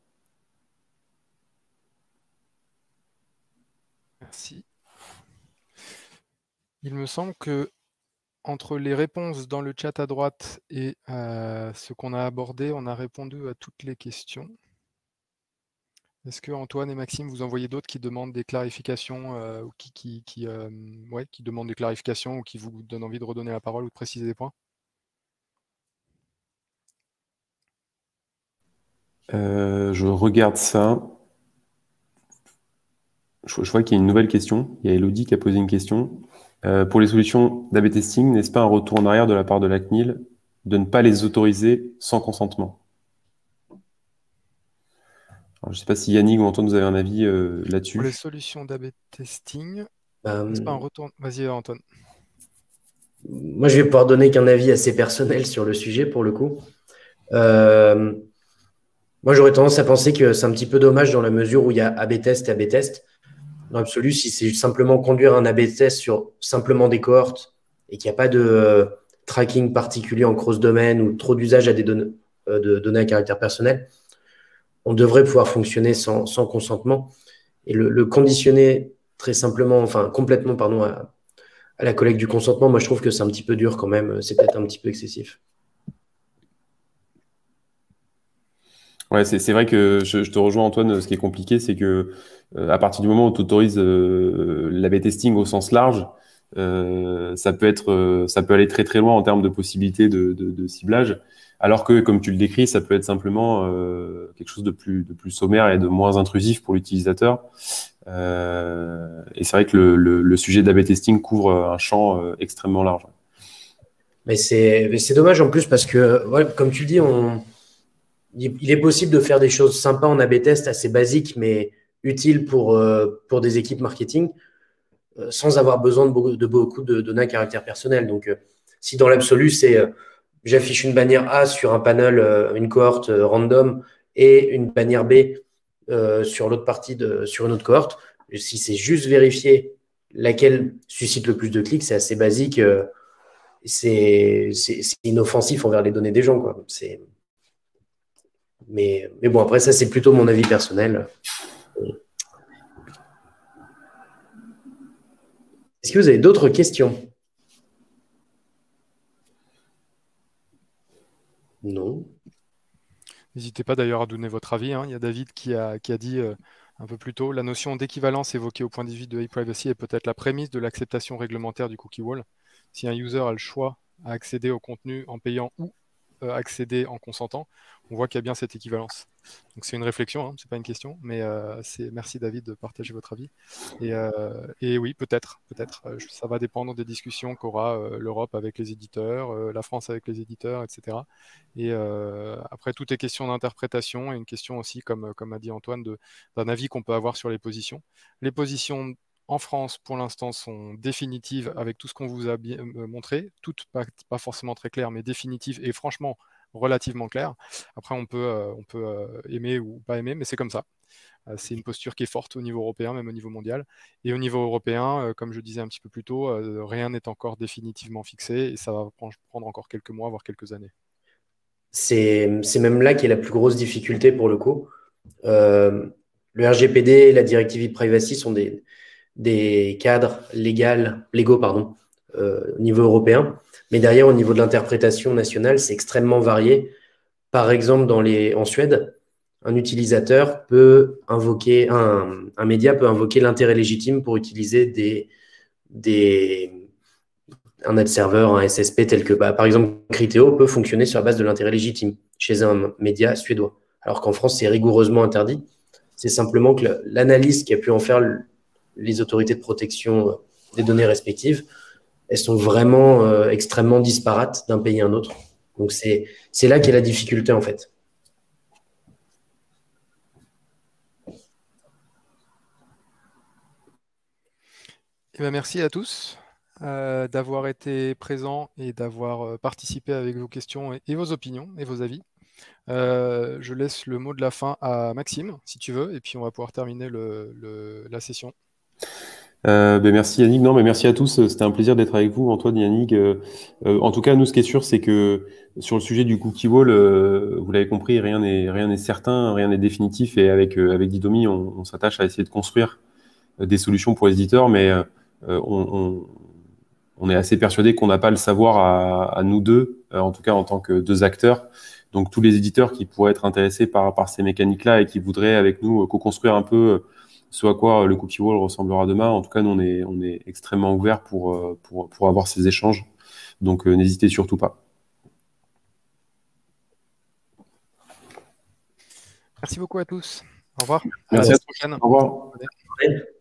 Merci. Il me semble que entre les réponses dans le chat à droite et euh, ce qu'on a abordé, on a répondu à toutes les questions. Est-ce que Antoine et Maxime, vous en voyez d'autres qui demandent des clarifications euh, ou qui, qui, qui, euh, ouais, qui demandent des clarifications ou qui vous donnent envie de redonner la parole ou de préciser des points? Euh, je regarde ça. Je, je vois qu'il y a une nouvelle question. Il y a Elodie qui a posé une question. Euh, pour les solutions d'A B testing, n'est-ce pas un retour en arrière de la part de la C N I L de ne pas les autoriser sans consentement? Alors, je ne sais pas si Yannick ou Antoine, vous avez un avis euh, là-dessus. Pour les solutions d'A B testing, Euh, n'est-ce pas un retour? Vas-y, Antoine. Moi, je vais pouvoir donner qu'un avis assez personnel sur le sujet pour le coup. Euh, moi, j'aurais tendance à penser que c'est un petit peu dommage dans la mesure où il y a A B test et A B test. Dans l'absolu, si c'est simplement conduire un A B test sur simplement des cohortes et qu'il n'y a pas de euh, tracking particulier en cross-domaine ou trop d'usage à des données, euh, de données à caractère personnel, on devrait pouvoir fonctionner sans, sans consentement. Et le, le conditionner très simplement, enfin complètement, pardon, à, à la collecte du consentement, moi je trouve que c'est un petit peu dur quand même. C'est peut-être un petit peu excessif. Ouais, c'est vrai que je, je te rejoins, Antoine. Ce qui est compliqué, c'est que euh, à partir du moment où tu autorises euh, l'A B testing au sens large, euh, ça peut être, euh, ça peut aller très très loin en termes de possibilités de, de, de ciblage. Alors que, comme tu le décris, ça peut être simplement euh, quelque chose de plus, de plus sommaire et de moins intrusif pour l'utilisateur. Euh, et c'est vrai que le, le, le sujet d'A B testing couvre un champ euh, extrêmement large. Mais c'est dommage en plus parce que, ouais, comme tu dis, on, il est possible de faire des choses sympas en A B test, assez basiques, mais utiles pour, euh, pour des équipes marketing, euh, sans avoir besoin de beaucoup de, beaucoup de données à caractère personnel. Donc, euh, si dans l'absolu, c'est euh, j'affiche une bannière A sur un panel, euh, une cohorte euh, random, et une bannière B euh, sur l'autre partie, de, sur une autre cohorte, si c'est juste vérifier laquelle suscite le plus de clics, c'est assez basique. Euh, c'est inoffensif envers les données des gens, quoi. C'est... Mais, mais bon, après, ça, c'est plutôt mon avis personnel. Est-ce que vous avez d'autres questions? Non. N'hésitez pas d'ailleurs à donner votre avis, hein. Il y a David qui a, qui a dit euh, un peu plus tôt, la notion d'équivalence évoquée au point dix-huit de e-privacy est peut-être la prémisse de l'acceptation réglementaire du cookie wall. Si un user a le choix à accéder au contenu en payant ou euh, accéder en consentant, on voit qu'il y a bien cette équivalence. Donc c'est une réflexion, hein, c'est pas une question, mais euh, merci David de partager votre avis. Et, euh, et oui, peut-être, peut-être, euh, ça va dépendre des discussions qu'aura euh, l'Europe avec les éditeurs, euh, la France avec les éditeurs, et cetera. Et euh, après, tout est question d'interprétation et une question aussi, comme, comme a dit Antoine, d'un avis qu'on peut avoir sur les positions. Les positions en France, pour l'instant, sont définitives avec tout ce qu'on vous a bien, euh, montré, toutes pas, pas forcément très claires, mais définitives et franchement relativement claires. Après, on peut, euh, on peut euh, aimer ou pas aimer, mais c'est comme ça. Euh, c'est une posture qui est forte au niveau européen, même au niveau mondial. Et au niveau européen, euh, comme je disais un petit peu plus tôt, euh, rien n'est encore définitivement fixé et ça va prendre encore quelques mois, voire quelques années. C'est même là qu'est la plus grosse difficulté pour le coup. Euh, le R G P D, la directive e-privacy sont des, des cadres légaux, légaux pardon, euh, au niveau européen. Mais derrière, au niveau de l'interprétation nationale, c'est extrêmement varié. Par exemple, dans les, en Suède, un utilisateur peut invoquer, un, un média peut invoquer l'intérêt légitime pour utiliser des, des, un ad server, un S S P tel que, bah, par exemple, Criteo peut fonctionner sur la base de l'intérêt légitime chez un média suédois. Alors qu'en France, c'est rigoureusement interdit. C'est simplement que l'analyse qui a pu en faire les autorités de protection des données respectives, elles sont vraiment euh, extrêmement disparates d'un pays à un autre. Donc, c'est là qu'est la difficulté, en fait. Eh bien, merci à tous euh, d'avoir été présents et d'avoir euh, participé avec vos questions et, et vos opinions et vos avis. Euh, je laisse le mot de la fin à Maxime, si tu veux, et puis on va pouvoir terminer le, le, la session. Euh, ben merci Yannick, non mais merci à tous, c'était un plaisir d'être avec vous, Antoine, Yannick. Euh, euh, en tout cas, nous, ce qui est sûr, c'est que sur le sujet du cookie wall, euh, vous l'avez compris, rien n'est rien n'est certain, rien n'est définitif, et avec euh, avec Didomi, on, on s'attache à essayer de construire euh, des solutions pour les éditeurs, mais euh, on, on, on est assez persuadé qu'on n'a pas le savoir à, à nous deux, euh, en tout cas en tant que deux acteurs. Donc tous les éditeurs qui pourraient être intéressés par par ces mécaniques-là et qui voudraient avec nous co-construire un peu ce à quoi le cookie wall ressemblera demain. En tout cas, nous, on est, on est extrêmement ouvert pour, pour, pour avoir ces échanges. Donc, euh, n'hésitez surtout pas. Merci beaucoup à tous. Au revoir. Merci à à tous. Au revoir.